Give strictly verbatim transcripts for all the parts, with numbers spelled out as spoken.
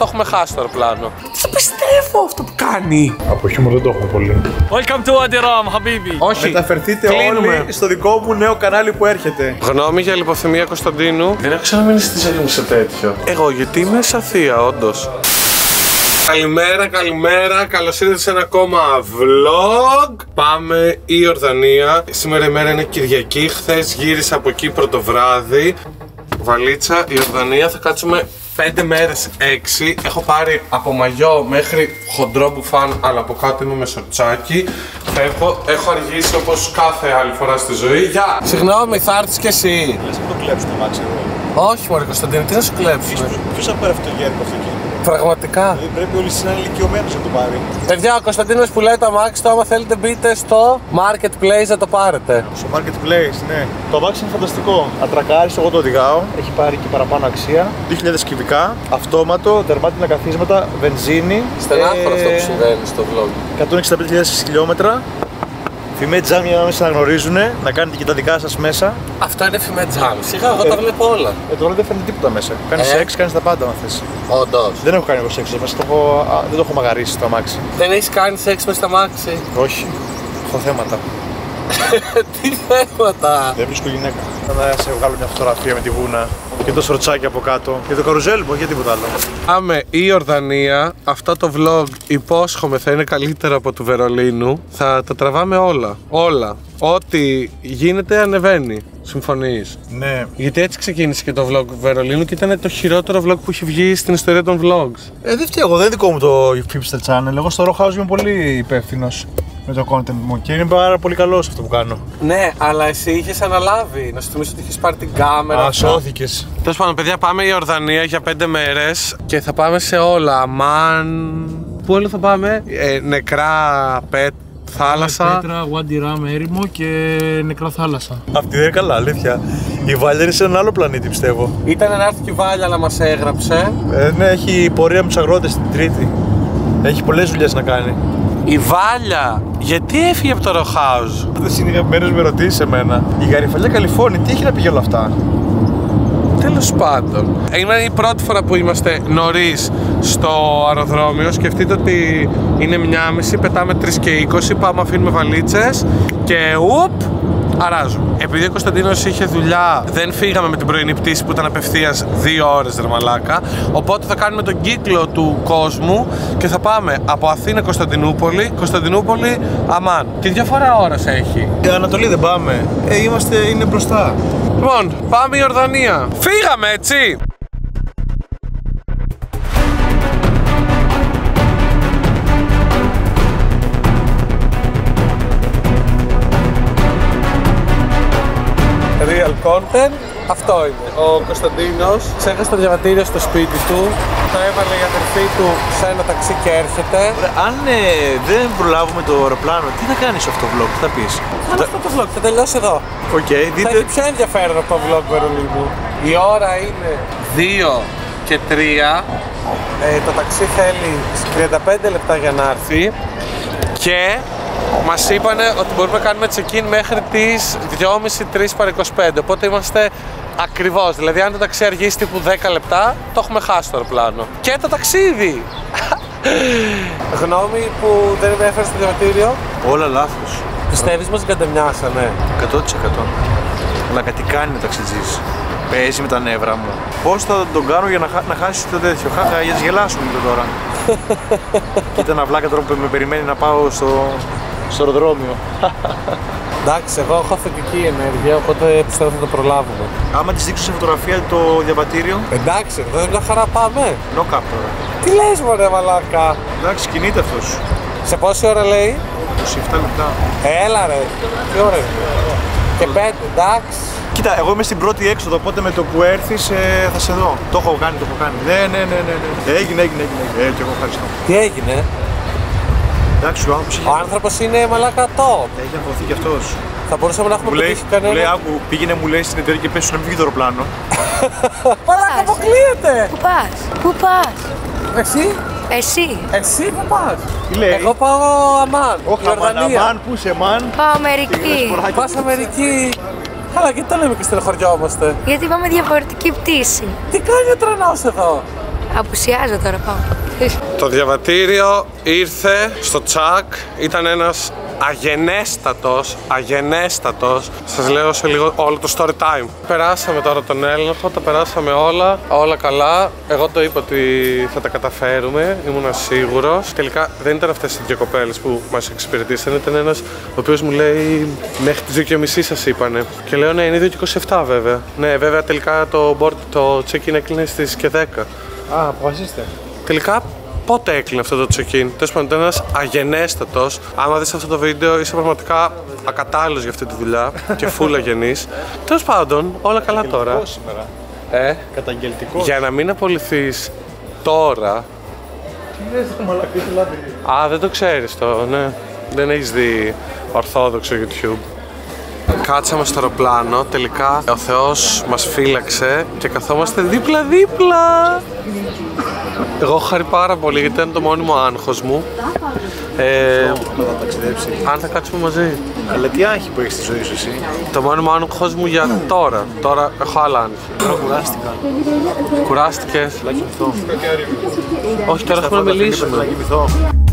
το έχουμε χάσει το αεροπλάνο. Δεν πιστεύω αυτό που κάνει. Από χιούμορ δεν το έχουμε πολύ. Welcome to Wadi Rum, Habibi. Όχι. Μεταφερθείτε Κλείνουμε. όλοι στο δικό μου νέο κανάλι που έρχεται. Γνώμη για λιποθυμία Κωνσταντίνου. Δεν έχω ξαναμείνει στη ζωή μου σε τέτοιο. Εγώ γιατί είμαι σαθία, όντως. Καλημέρα, καλημέρα. Καλώς ήρθατε σε ένα ακόμα vlog. Πάμε η Ιορδανία. Σήμερα η μέρα είναι Κυριακή. Χθες γύρισα από Κύπρο το βράδυ. Βαλίτσα, Ιορδανία. Θα κάτσουμε πέντε μέρες, έξι. Έχω πάρει από μαγιό μέχρι χοντρό μπουφάν, αλλά από κάτω είμαι με σορτσάκι. Φεύγω. Έχω αργήσει όπως κάθε άλλη φορά στη ζωή. Γεια! Συγγνώμη, θα έρθεις κι εσύ. Λες να το κλέψει το μάξι εδώ. Όχι, μωρέ Κωνσταντίνε, τι να σου κλέψουμε. Ποιος θα πάρει αυτό το γέρικο αυτοκίνητο? Πραγματικά. Δηλαδή πρέπει όλοι να είναι ηλικιωμένους να το πάρει. Παιδιά, ο Κωνσταντίνος πουλάει το αμάξι του. Άμα θέλετε, μπείτε στο Marketplace να το πάρετε. Στο Marketplace, ναι. Το αμάξι είναι φανταστικό. Ατρακάριστο, εγώ το οδηγάω. Έχει πάρει και παραπάνω αξία. δύο χιλιάδες κυβικά, αυτόματο, δερμάτινα καθίσματα, βενζίνη. Στενάχωρο ε... αυτό που συμβαίνει στο vlog. εκατόν εξήντα πέντε χιλιάδες χιλιόμετρα. Φημέ τζάμ για να μέσα να γνωρίζουν, να κάνετε και τα δικά σας μέσα. Αυτό είναι φημέ τζάμ. Σιγά, εγώ ε, τα βλέπω όλα. Ε, τώρα δεν φαίνεται τίποτα μέσα. Κάνεις ε. σεξ, κάνεις τα πάντα αν θες. Όντως. Δεν έχω κάνει εγώ σεξ μέσα, το έχω, α, δεν το έχω μαγαρίσει το αμάξι. Δεν έχεις κάνει σεξ μες στα αμάξι? Όχι. Έχω θέματα. Τι θέματα? Δεν βρίσκω γυναίκα. Θα σε βγάλω μια φωτογραφία με τη γούνα και το σορτσάκι από κάτω. Και το καρουζέλ μου, για τίποτα άλλο. Πάμε η Ιορδανία. Αυτό το vlog υπόσχομαι θα είναι καλύτερο από του Βερολίνου. Θα τα τραβάμε όλα. Όλα. Ό,τι γίνεται ανεβαίνει. Συμφωνείς? Ναι. Γιατί έτσι ξεκίνησε και το vlog του Βερολίνου και ήταν το χειρότερο vlog που έχει βγει στην ιστορία των vlogs. Ε, δεν φταίω εγώ, δεν είναι δικό μου το Fipster Channel. Εγώ στο Raw House είμαι πολύ υπεύθυνος με το content μου και είναι πάρα πολύ καλό σε αυτό που κάνω. Ναι, αλλά εσύ είχες αναλάβει. Να σου θυμίσω ότι είχες πάρει την κάμερα. Α, σώθηκες. Τέλος πάντων, παιδιά, πάμε η Ιορδανία για πέντε μέρες και θα πάμε σε όλα. Αμάν. Πού άλλο θα πάμε? Ε, νεκρά πέτ. Θάλασσα. Πέτρα, Wadi Rum, έρημο και νεκρά θάλασσα. Αυτή δεν είναι καλά, αλήθεια. Η Βάλια είναι σε έναν άλλο πλανήτη, πιστεύω. Ήταν να έρθει και η Βάλια, αλλά μας έγραψε. Ε, ναι, έχει πορεία με τους αγρότες την Τρίτη. Έχει πολλές δουλειές να κάνει. Η Βάλια, γιατί έφυγε από το Raw House? Δεν είναι αγαπημένος με ρωτήσεις εμένα. Η Γαριφαλιά Καλιφώνη, τι έχει να πει για όλα αυτά? Τέλος πάντων, είναι η πρώτη φορά που είμαστε νωρίς στο αεροδρόμιο. Σκεφτείτε ότι είναι μία και μισή, πετάμε τρεις και είκοσι, πάμε, αφήνουμε βαλίτσες και ουπ, αράζουμε. Επειδή ο Κωνσταντίνος είχε δουλειά, δεν φύγαμε με την πρωινή πτήση που ήταν απευθείας δύο ώρες, ρε μαλάκα. Οπότε θα κάνουμε τον κύκλο του κόσμου και θα πάμε από Αθήνα Κωνσταντινούπολη, Κωνσταντινούπολη Αμάν. Τι διαφορά ώρας έχει? Η Ανατολή δεν πάμε. Ε, είμαστε, είναι μπροστά. Λοιπόν, πάμε η Ιορδανία. Φύγαμε, έτσι! Real content, αυτό είναι. Ο Κωνσταντίνος ξέχασε το διαβατήριο στο σπίτι του. Το έβαλε η αδερφή του σε ένα ταξί και έρχεται. Ωραία, αν ε, δεν προλάβουμε το αεροπλάνο, τι θα κάνεις αυτό το vlog, τι θα πεις? Κάνω αυτό το vlog, θα τελειώσει εδώ. Οκ, okay, Θα δείτε. έχει πιο ενδιαφέρον από το vlog Βερολίνου. Η ώρα είναι δύο και τρία. Ε, το ταξί θέλει τριάντα πέντε λεπτά για να έρθει. Και μας είπανε ότι μπορούμε να κάνουμε check-in μέχρι τις δυόμιση τρεις παρά είκοσι πέντε. Οπότε είμαστε ακριβώς. Δηλαδή, αν το ταξί αργήσει τύπου δέκα λεπτά, το έχουμε χάσει το αεροπλάνο. Και το ταξίδι! Γνώμη που δεν έφερε στο διαβατήριο. Όλα λάθος. Πιστεύεις μας κατεμοιάσανε? εκατό τοις εκατό. Αλλά κάτι κάνει ο ταξιτζής. Παίζει με τα νεύρα μου. Πώς θα τον κάνω για να, χα... να χάσει το τέτοιο? Χα... Για να γελάσουμε λίγο τώρα. Κοίτα ένα βλάκα τώρα που με περιμένει να πάω στο, στο αεροδρόμιο. Εντάξει, εγώ έχω θετική ενέργεια, οπότε πιστεύω θα το προλάβουμε. Άμα της δείξω σε φωτογραφία το διαβατήριο. Εντάξει, εδώ είναι μια χαρά, πάμε. Knock-up τώρα. Τι λες μωρέ μαλάκα? Εντάξει, κινείται αυτός. Σε πόση ώρα λέει? είκοσι επτά λεπτά. Έλα ρε, τι ώρα είναι? Και πέντε, εντάξει. Κοίτα, εγώ είμαι στην πρώτη έξοδο, οπότε με το που έρθεις ε, θα σε δω. Το έχω κάνει, το έχω κάνει. Ναι, ναι, ναι, ναι, ναι. Έγινε, έγινε, έγινε. Ε, και εγώ ευχαριστώ. Τι έγινε? Εντάξει, ο άνθρωπος, ο άνθρωπος είναι μαλάκα top. Έχει αγχωθεί κι αυτός. Θα μπορούσαμε να έχουμε πετύχει κανένα. Μου λέει, άκου, πήγαινε μου λέει στην εταιρεία και πες σου να μην βγει το αεροπλάνο. Μαλάκα, αποκλείεται. Πού πας? Πού πας? Εσύ? Εσύ. Εσύ που πας? Τι λέει? Εγώ πάω Αμάν. Όχι, Αμάν, Αμάν, πού είσαι, Αμάν? Πάω Αμερική. Πας Αμερική. Αλλά γιατί το λέμε και στενοχωριόμαστε? Γιατί πάμε διαφορετική πτήση. Τι κάνει ο τρενός εδώ? Απουσιάζω τώρα, πάω. Το διαβατήριο ήρθε στο τσακ, ήταν ένας αγενέστατος, αγενέστατος. Σας λέω σε λίγο όλο το story time. Περάσαμε τώρα τον έλεγχο, τα περάσαμε όλα, όλα καλά. Εγώ το είπα ότι θα τα καταφέρουμε, ήμουν σίγουρος. Τελικά δεν ήταν αυτές οι δύο κοπέλες που μας εξυπηρετήσαν, ήταν ένας ο οποίος μου λέει μέχρι τις δύο και μισή σας είπανε. Και λέω ναι, είναι δύο και είκοσι επτά βέβαια. Ναι, βέβαια τελικά το, board, το check-in έκλεινε στις και δέκα. Α, αποφασίστε. Τελικά πότε έκλεινε αυτό το check-in? Τέλος πάντων, ήταν ένας αγενέστατος. Άμα δεις αυτό το βίντεο, είσαι πραγματικά ακατάλληλος για αυτή τη δουλειά και φούλα γενής. Τέλος πάντων, όλα καλά τώρα. Σήμερα. Ε, Καταγγελτικός. για να μην απολυθείς τώρα. Τι λες, το μαλακί του λάδι. Α, δεν το ξέρεις το, ναι. Δεν έχεις δει ορθόδοξο YouTube. Κάτσαμε στο αεροπλάνο, τελικά ο Θεός μας φύλαξε και καθόμαστε δίπλα-δίπλα. Εγώ έχω χαρεί πάρα πολύ γιατί ήταν το μόνιμο άγχος μου. Ε, Θα ταξιδέψει. αν θα κάτσουμε μαζί. Αλλά τι άγχη που έχεις στη ζωή σου εσύ. Το μόνιμο άγχος μου για τώρα. Τώρα έχω άλλα άγχη. Τώρα κουράστηκα. Κουράστηκες? Θα κοιμηθώ. Όχι, τώρα έχουμε να Θα μιλήσουμε. κοιμηθώ.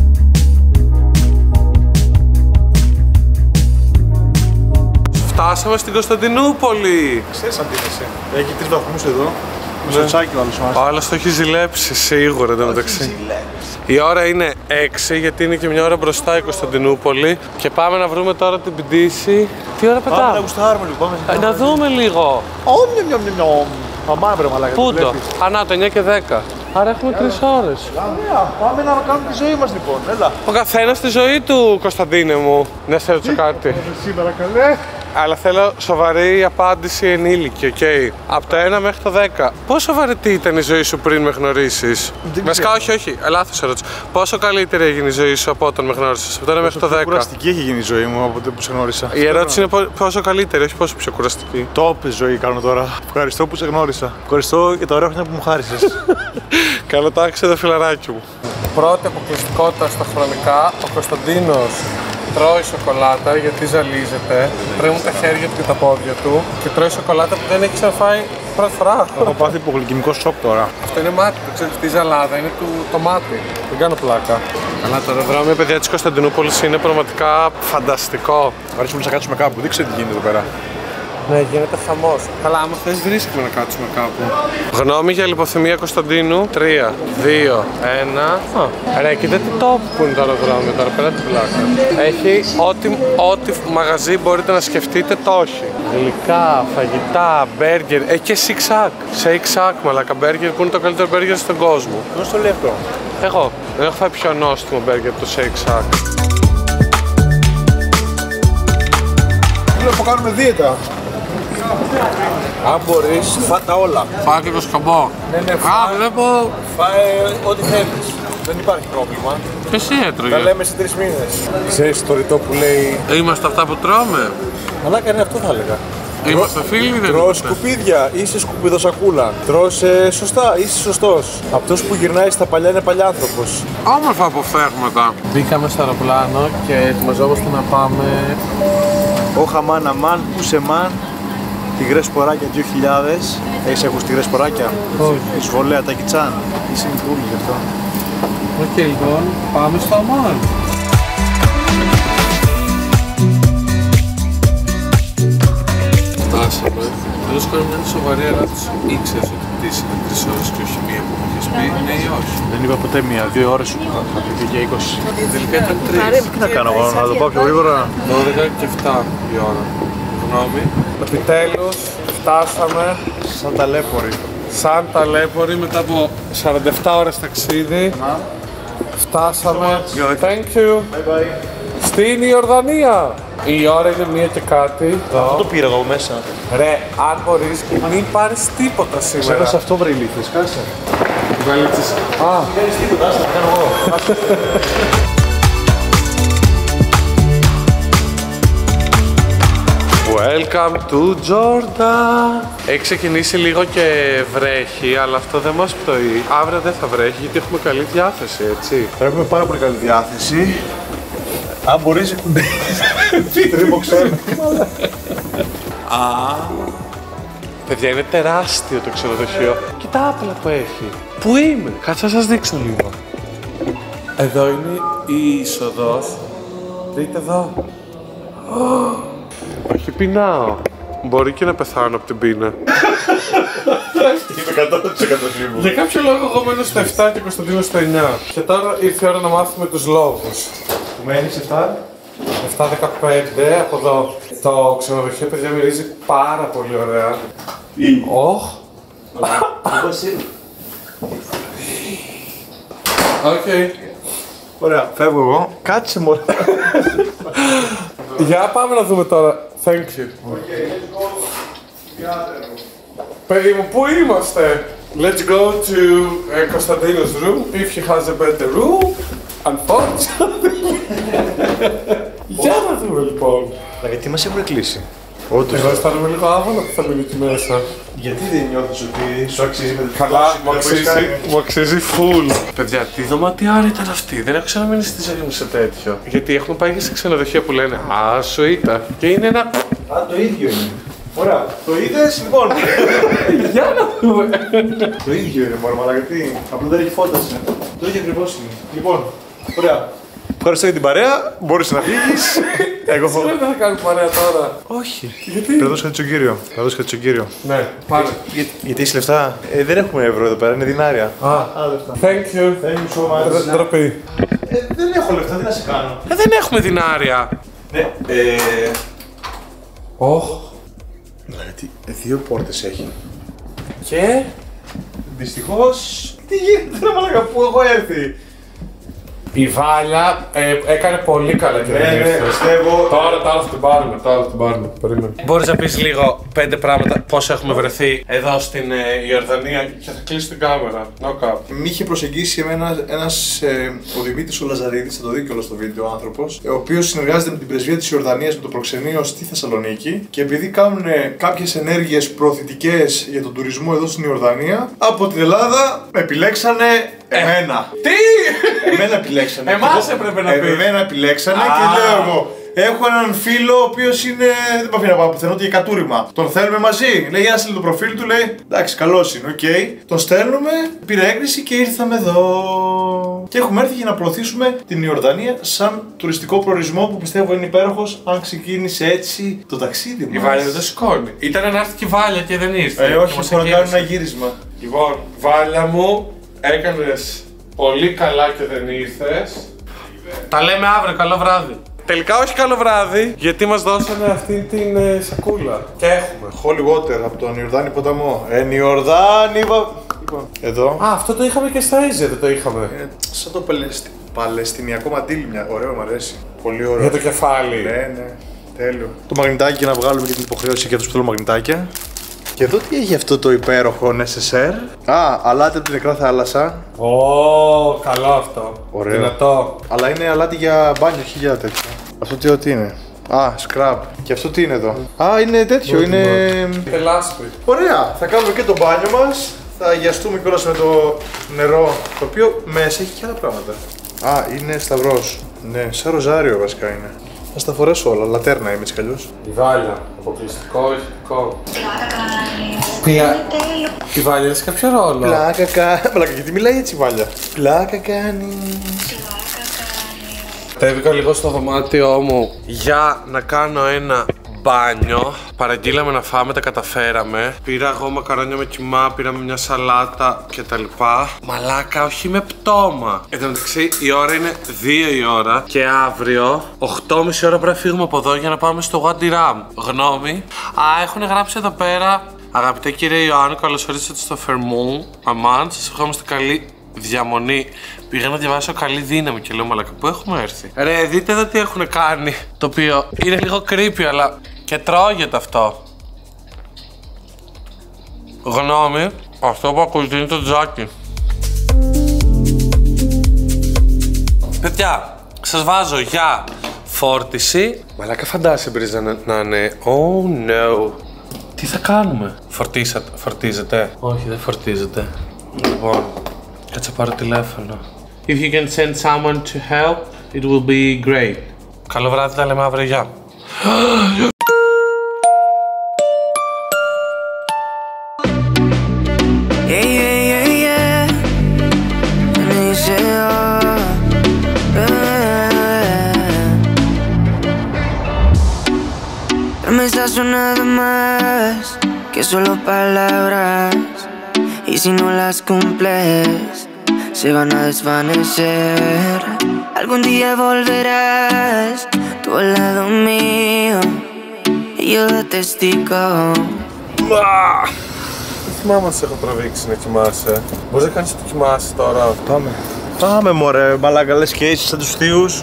Φτάσαμε στην Κωνσταντινούπολη. Ξέρεις αντίθεση. Έχει τρεις βαθμούς εδώ. Στο τσάκι ο άλλος μας. Ο άλλος το έχει ζηλέψει, σίγουρα εντωμεταξύ. Η ώρα είναι έξι γιατί είναι και μια ώρα μπροστά η Κωνσταντινούπολη. Και πάμε να βρούμε τώρα την πντήση. Τι ώρα Πάμε να πετάμε? γουστάρουμε λοιπόν. Ε, να δούμε λίγο. Ωμ, νιωμ, νιωμ, νιωμ. Μαμά βρε μαλάκα. Πού το? βλέπεις. Α, να, το εννιά και δέκα. Άρα έχουμε τρεις ώρες. Ωραία, πάμε να κάνουμε τη ζωή μας λοιπόν. Έλα. Ο καθένας στη ζωή του, Κωνσταντίνε μου. Να σε ρωτήσω κάτι. Σήμερα καλέ. Αλλά θέλω σοβαρή απάντηση ενήλικη, οκ. Okay. Από το ένα μέχρι το δέκα. Πόσο βαρετή ήταν η ζωή σου πριν με γνωρίσεις? Βασικά, όχι, όχι. Λάθος ερώτηση. Πόσο καλύτερη έγινε η ζωή σου από όταν με γνώρισες? Από το ένα μέχρι το δέκα. Κουραστική έχει γίνει η ζωή μου από τότε που σε γνώρισα. Η ερώτηση είναι πο- πόσο καλύτερη, όχι πόσο πιο κουραστική. Top ζωή κάνω τώρα. Ευχαριστώ που σε γνώρισα. Ευχαριστώ για τα ωραία χρόνια που μου χάρισες. Καλό τάξη το φιλαράκι μου. Πρώτη αποκλειστικότητα στα χρονικά, ο Κωνσταντίνος τρώει σοκολάτα γιατί ζαλίζεται, τρέμουν τα χέρια του και τα πόδια του και τρώει σοκολάτα που δεν έχει ξαναφάει πρώτη φορά. Έχω πάθει υπογλυκαιμικό σοκ τώρα. Αυτό είναι μάτι, το ξέρεις, αυτή η ζαλάδα είναι του, το μάτι. Δεν κάνω πλάκα. Αλλά το αεροδρόμιο, παιδιά, της Κωνσταντινούπολης είναι πραγματικά φανταστικό. Αρέσουμε να κάτσουμε κάπου, δείξε τι γίνεται εδώ πέρα. Ναι, γίνεται χαμός. Καλά, άμα θες βρίσκουμε να κάτσουμε κάπου. Γνώμη για λιποθυμία Κωνσταντίνου. τρία, δύο, ένα. Α, ρε, κοίτα τι top που είναι το αεροδρόμιο τώρα, πέρα την πλάκα. Έχει ό,τι, ό,τι μαγαζί μπορείτε να σκεφτείτε, το έχει. Γλυκά, φαγητά, μπέργκερ. Έχει και Shake Shack. Shake Shack, μαλάκα, μπέργκερ που είναι το καλύτερο μπέργκερ στον κόσμο. Ποιος το λέει αυτό? Εγώ δεν έχω φάει πιο νόστιμο μπέργκερ από το Shake Shack. Βλέπω κάνουμε δίαιτα. Αν μπορείς, φάτα όλα. Φάω και το σκαμπό. Ναι, ναι, Α, βλέπω. Φάε ό,τι θέλεις. Δεν υπάρχει πρόβλημα. Και εσύ έτρωγε. Τα λέμε σε τρεις μήνες. Ξέρεις το ρητό που λέει. Είμαστε αυτά που τρώμε. Μαλάκα, είναι αυτό θα έλεγα. Είμαστε φίλοι ή δεν Τρως είμαστε? σκουπίδια, είσαι σκουπιδοσακούλα. Τρως ε, σωστά, είσαι σωστός. Αυτός που γυρνάει στα παλιά είναι παλιάνθρωπος. Όμορφα αποφεύγματα. Μπήκαμε στο αεροπλάνο και ετοιμαζόμαστε να πάμε. Όχα μάν αμάν, πούσε μάν. Τυγρές σποράκια δύο χιλιάδες. Έχεις ακούσει τυγρές σποράκια? Όχι. Εισβολέα Τακιτσάν. Είσαι μικρούλη γι' αυτό. Οκ, λοιπόν, πάμε στο Αμάν. Φτάσαμε. Θέλω να κάνω μια σοβαρή ερώτηση. Ήξερες ότι η πτήση είναι τρεις ώρες και όχι μία που μου είχες πει, ναι ή όχι? Δεν είπα ποτέ μία, δύο ώρες σου είχα πει και είκοσι. Τελικά ήταν τρεις. Τι να κάνω εγώ, να το πάω πιο γρήγορα? δώδεκα και επτά η ώρα. Γνώμη. Επιτέλους φτάσαμε Σαν ταλέποροι. σαν ταλέποροι μετά από σαράντα επτά ώρες ταξίδι. Φτάσαμε. Thank you. Bye bye. Στην Ιορδανία. Η ώρα είναι μία και κάτι. Αυτό το πήρα εγώ μέσα. Ρε, αν μπορείς, μην πάρεις τίποτα σήμερα. Ξέχασα αυτό βρε ηλίθιες, κάσε. Βαλίτσες. Α, Δεν κάνεις τίποτα, άστα, θα κάνω εγώ. welcome to Jordan. Έχει ξεκινήσει λίγο και βρέχει, αλλά αυτό δεν μας πτωεί. Αύριο δεν θα βρέχει γιατί έχουμε καλή διάθεση, έτσι. Πρέπει με πάρα πολύ καλή διάθεση. Αν μπορείς... Τρίμωξε. Παιδιά, είναι τεράστιο το ξενοδοχείο. Κοιτά άπλα που έχει. Πού είμαι? Κάτσε να σας δείξω λίγο. Εδώ είναι η είσοδος. Δείτε εδώ. Όχι, πεινάω. Μπορεί και να πεθάνω από την πείνα. Είμαι εκατό τοις εκατό σίγουρος. Για κάποιο λόγο εγώ μένω στα επτά και ο Κωνσταντίνος στα εννιά. Και τώρα ήρθε η ώρα να μάθουμε τους λόγους. Που μένεις επτά. επτά δεκαπέντε από εδώ. Το ξενοδοχείο, παιδιά, μυρίζει πάρα πολύ ωραία. Ωχ. Πώς είναι? Οκ. Ωραία, φεύγω εγώ. Κάτσε μωρέ. Για πάμε να δούμε τώρα. Thank you. Παιδί μου, πού είμαστε? Let's go to uh, Constantino's room, if he has a better room. Unfortunately. Για να δούμε λοιπόν. Γιατί μας έχουν κλείσει? Όντως. Εγώ αισθάνομαι λίγο άβολα που θα μείνω εκεί μέσα. Γιατί δεν νιώθεις ότι σου αξίζει με την Καλά, μου αξίζει, μου αξίζει full. Παιδιά, τι δωματιάρη ήταν αυτή. Δεν έχω ξαναμείνει στη ζωή μου σε τέτοιο. Γιατί έχουμε πάει και σε ξενοδοχεία που λένε Α, σουίτα. Και είναι ένα. Α, το ίδιο είναι. Ωραία, το είδες, λοιπόν. Για να δούμε. Το ίδιο είναι μόνο, αλλά γιατί απλά δεν έχει φώταση. Το ίδιο ακριβώς είναι. Λοιπόν, ωραία. Ευχαριστώ για την παρέα. Μπορείς να φύγεις. Εγώ θα. Δεν θα κάνουμε παρέα τώρα. Όχι. Γιατί? Πρέπει να δώσω κάτι στον κύριο. Θα δώσω κάτι στον κύριο. Ναι, πάμε. Γιατί έχει λεφτά? Ε, δεν έχουμε ευρώ εδώ πέρα, είναι δινάρια. Α, λεφτά. thank you. Thank you so much. Ντροπή. Ε, δεν έχω λεφτά, τι να σε κάνω. Ε, δεν έχουμε δινάρια. Ναι, ε. Ωχ. Γιατί δύο πόρτες έχει. Και. Δυστυχώς. Τι γίνεται, ρε μαλάκα, που έχω έρθει. Η Βάλια ε, έκανε πολύ καλά και Ναι, δεν ναι, ήρθε. πιστεύω. Τώρα, τώρα θα την πάρουμε, τώρα θα την πάρουμε. Περίμενε. Μπορείς να πεις λίγο πέντε πράγματα πώς έχουμε βρεθεί εδώ στην ε, Ιορδανία και θα κλείσει την κάμερα. Knock up. Μ' είχε προσεγγίσει εμένα ένας, ε, ο Δημήτρης ο Λαζαρίδης, θα το δει κιόλας στο βίντεο ο άνθρωπος, ο οποίος συνεργάζεται με την πρεσβεία της Ιορδανίας με το προξενείο στη Θεσσαλονίκη και επειδή κάνουν κάποιες ενέργειες προωθητικές για τον τουρισμό εδώ στην Ιορδανία, από την Ελλάδα με επιλέξανε εμένα. Τι! Εμένα επιλέξανε. Εμάς Και εγώ- έπρεπε να πεις. Εμένα επιλέξανε Α. και λέω εγώ. Έχω έναν φίλο ο οποίος είναι. Δεν με αφήνει να πάω πουθενά για κατούριμα. Τον θέλουμε μαζί. Λέει, άσε το προφίλ του, λέει. Εντάξει, καλός είναι, οκ. Τον στέλνουμε, πήρε έγκριση και ήρθαμε εδώ. Και έχουμε έρθει για να προωθήσουμε την Ιορδανία σαν τουριστικό προορισμό που πιστεύω είναι υπέροχος αν ξεκίνησε έτσι το ταξίδι μας. Η Βάλια δεν το σηκώνει. Ήταν να έρθει και η Βάλια και δεν ήρθε. Ε, Και όχι, μας μπορώ να κάνω εγγύρισε. ένα γύρισμα. Λοιπόν, Βάλια μου, έκανες πολύ καλά και δεν ήρθες. Τα λέμε αύριο, καλό βράδυ. Τελικά όχι καλό βράδυ, γιατί μας δώσανε αυτή την ε, σακούλα. Και έχουμε. Holy water από τον Ιορδάνη ποταμό. Εν Ιορδάνη. βα- Λοιπόν, εδώ. Α, αυτό το είχαμε και στα Ίζε, δεν το είχαμε. Ε, σαν το παλαιστι... παλαιστινιακό μαντίλι, μια... ωραίο μου αρέσει. Πολύ ωραίο. Για το κεφάλι. Ναι, ναι. Τέλειο. Το μαγνητάκι για να βγάλουμε και την υποχρέωση για αυτούς που θέλουν μαγνητάκια. Και εδώ τι έχει αυτό το υπέροχο νεσεσέρ. Α, αλάτι από την νεκρά θάλασσα. Ω, καλό αυτό. Ωραίο. Δυνατό. Αλλά είναι αλάτι για μπάνιο, όχι για τέτοιο. Αυτό τι, τι είναι. Α, σκραπ. Και αυτό τι είναι εδώ. Α, είναι τέτοιο, είναι. Και λάσπη. Ωραία, θα κάνουμε και το μπάνιο μας. Θα αγιαστούμε κιόλας με το νερό, το οποίο μέσα έχει και άλλα πράγματα. Α, είναι σταυρός. Ναι, σαν ροζάριο βασικά είναι. Θα στα φορέσω όλα, λατέρνα είμαι έτσι κι αλλιώς. Η Βάλια. Αποκλειστικό, ηθικό. Ποια. Η Βάλια έχει κάποιο ρόλο. Πλάκα κάνει. Πλάκα, γιατί μιλάει έτσι η Βάλια. Πλάκα κάνει. Κατέβηκα λίγο στο δωμάτιό μου για να κάνω ένα μπάνιο. Παραγγείλαμε να φάμε, τα καταφέραμε. Πήρα εγώ μακαρόνια με κιμά, πήραμε μια σαλάτα κτλ. Μαλάκα, όχι με πτώμα. Εν τω μεταξύ, η ώρα είναι δύο η ώρα και αύριο, οκτώ και μισή ώρα πρέπει να φύγουμε από εδώ για να πάμε στο Wadi Rum. Γνώμη. Α, έχουν γράψει εδώ πέρα. Αγαπητέ κύριε Ιωάννη, καλώς ορίσατε στο Φερμούν. Αμάν, σας ευχόμαστε καλή διαμονή. Πήγα να διαβάσω καλή δύναμη και λέω μαλάκα, πού έχουμε έρθει. Ρε, δείτε εδώ τι έχουν κάνει. Το οποίο είναι λίγο creepy, αλλά και τρώγεται αυτό. Γνώμη, αυτό που ακούγεται είναι το τζάκι. Παιδιά, σας βάζω για φόρτιση. Μαλάκα, φαντάσαι μπρίζ να, να είναι. Oh no. Τι θα κάνουμε. Φορτίσατε, φορτίζετε. Όχι, δεν φορτίζετε. Λοιπόν, κάτσε πάρω τηλέφωνο. If you can send someone to help, it will be great. Καλό βράδυ, τα λέμε αύριο, γεια. nada más que solo palabras. Y si no las cumples, se van a desvanecer. Algún día volverás tú al lado mío y yo de testigo. Δεν θυμάμαι αν σε έχω τραβήξει να κοιμάσαι. Μπορείς να κάνεις το κοιμάσαι τώρα? Πάμε. Πάμε μωρέ, μαλάκα, λες και είσαι σαν τους θείους.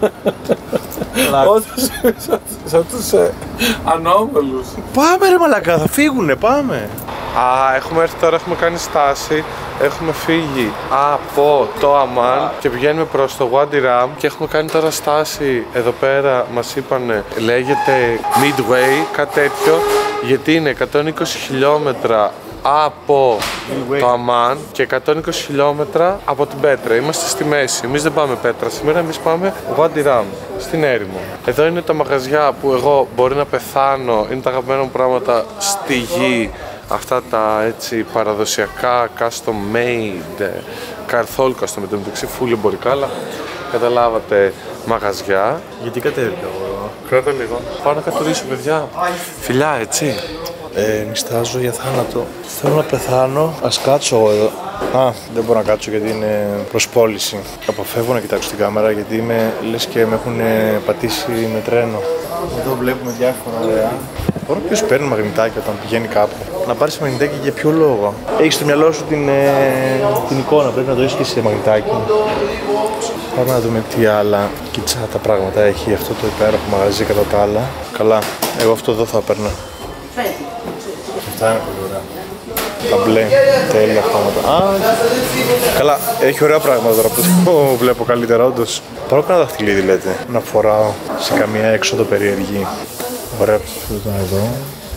Όντως, σαν τους ανώμαλους. Πάμε ρε μαλάκα, θα φύγουνε, πάμε. Α, έχουμε έρθει τώρα, έχουμε κάνει στάση. Έχουμε φύγει από το Αμάν και πηγαίνουμε προς το Wadi Rum και έχουμε κάνει τώρα στάση εδώ πέρα. Μας είπανε λέγεται Midway, κάτι τέτοιο, γιατί είναι εκατόν είκοσι χιλιόμετρα από Midway. Το Αμάν και εκατόν είκοσι χιλιόμετρα από την Πέτρα. Είμαστε στη μέση. Εμείς δεν πάμε Πέτρα σήμερα, εμείς πάμε Wadi Rum, στην έρημο. Εδώ είναι τα μαγαζιά που εγώ μπορεί να πεθάνω, είναι τα αγαπημένα μου πράγματα στη γη. Αυτά τα έτσι παραδοσιακά custom made, καθόλου custom made, μεταξύ full εμπορικά, αλλά καταλάβατε, μαγαζιά. Γιατί κατέβηκα εγώ? Κράτα λίγο. Πάω να κατουρίσω, παιδιά. Φιλιά, έτσι. Ε, νιστάζω για θάνατο. Θέλω να πεθάνω. Ας κάτσω εγώ εδώ. Α, δεν μπορώ να κάτσω γιατί είναι προς πώληση. Αποφεύγω να κοιτάξω την κάμερα γιατί είμαι, λες και με έχουν πατήσει με τρένο. Εδώ βλέπουμε διάφορα ωραία. Μπορώ ποιος παίρνει μαγνητάκι όταν πηγαίνει κάπου. Να πάρεις μαγνητάκι για ποιο λόγο? Έχεις στο μυαλό σου την, ε, την εικόνα, πρέπει να το έχεις και σε μαγνητάκι. Πάμε να δούμε τι άλλα κιτσάτα πράγματα έχει αυτό το υπέροχο μαγαζί κατά τα άλλα. Καλά, εγώ αυτό εδώ θα παίρνω. Αυτά είναι πολύ ωραία. Τα μπλε, τέλεια πράγματα. Α, καλά, έχει ωραία πράγματα τώρα που το βλέπω καλύτερα όντως. Πάρω κανένα δαχτυλίδι λέτε, να φοράω σε καμία έξοδο περίεργη. Ωραία, αυτό ήταν εδώ.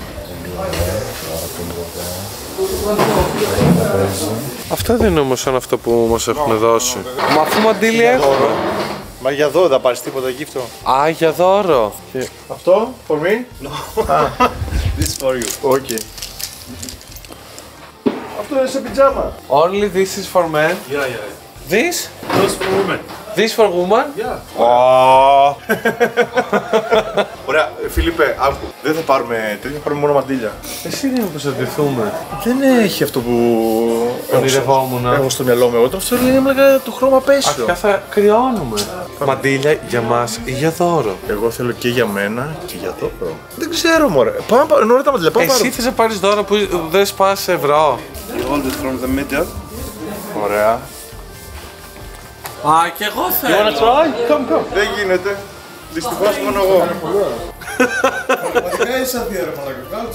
Αυτά δεν είναι όμως σαν αυτό που μας έχουν δώσει. Μα αφού μαντήλι έχουμε. Μα για δώρο θα πάρεις τίποτα γύφτο? Α, για δώρο. Και... Αυτό, for me? No. Ah, this for you. Okay. Αυτό είναι σε πιτζάμα. Only this is for men. Yeah, yeah. This? Those for women. This for woman? Yeah. Oh. Ωραία, Φίλιππε, άκου. Δεν θα πάρουμε τέτοια, θα πάρουμε μόνο μαντήλια. Εσύ είναι που σε ντυθούμε. Δεν έχει αυτό που ονειρευόμουν. Έχω στο μυαλό μου. Εγώ το αυτό είναι το χρώμα πέσιο. Αρχικά θα κρυώνουμε. Μαντήλια για μας ή για δώρο? Εγώ θέλω και για μένα και για δώρο. Δεν ξέρω, μωρέ. Πάμε, νωρίτερα τα μαντήλια. Εσύ θες να πάρεις δώρο που δεν σπάς ευρώ. You want it from the middle. Ωραία. Α, και εγώ θέλω. You wanna try? Come, come. Δεν γίνεται. Δυστυχώς μόνο εγώ. Πραγματικά είσαι αδεία ρε μαλάκα.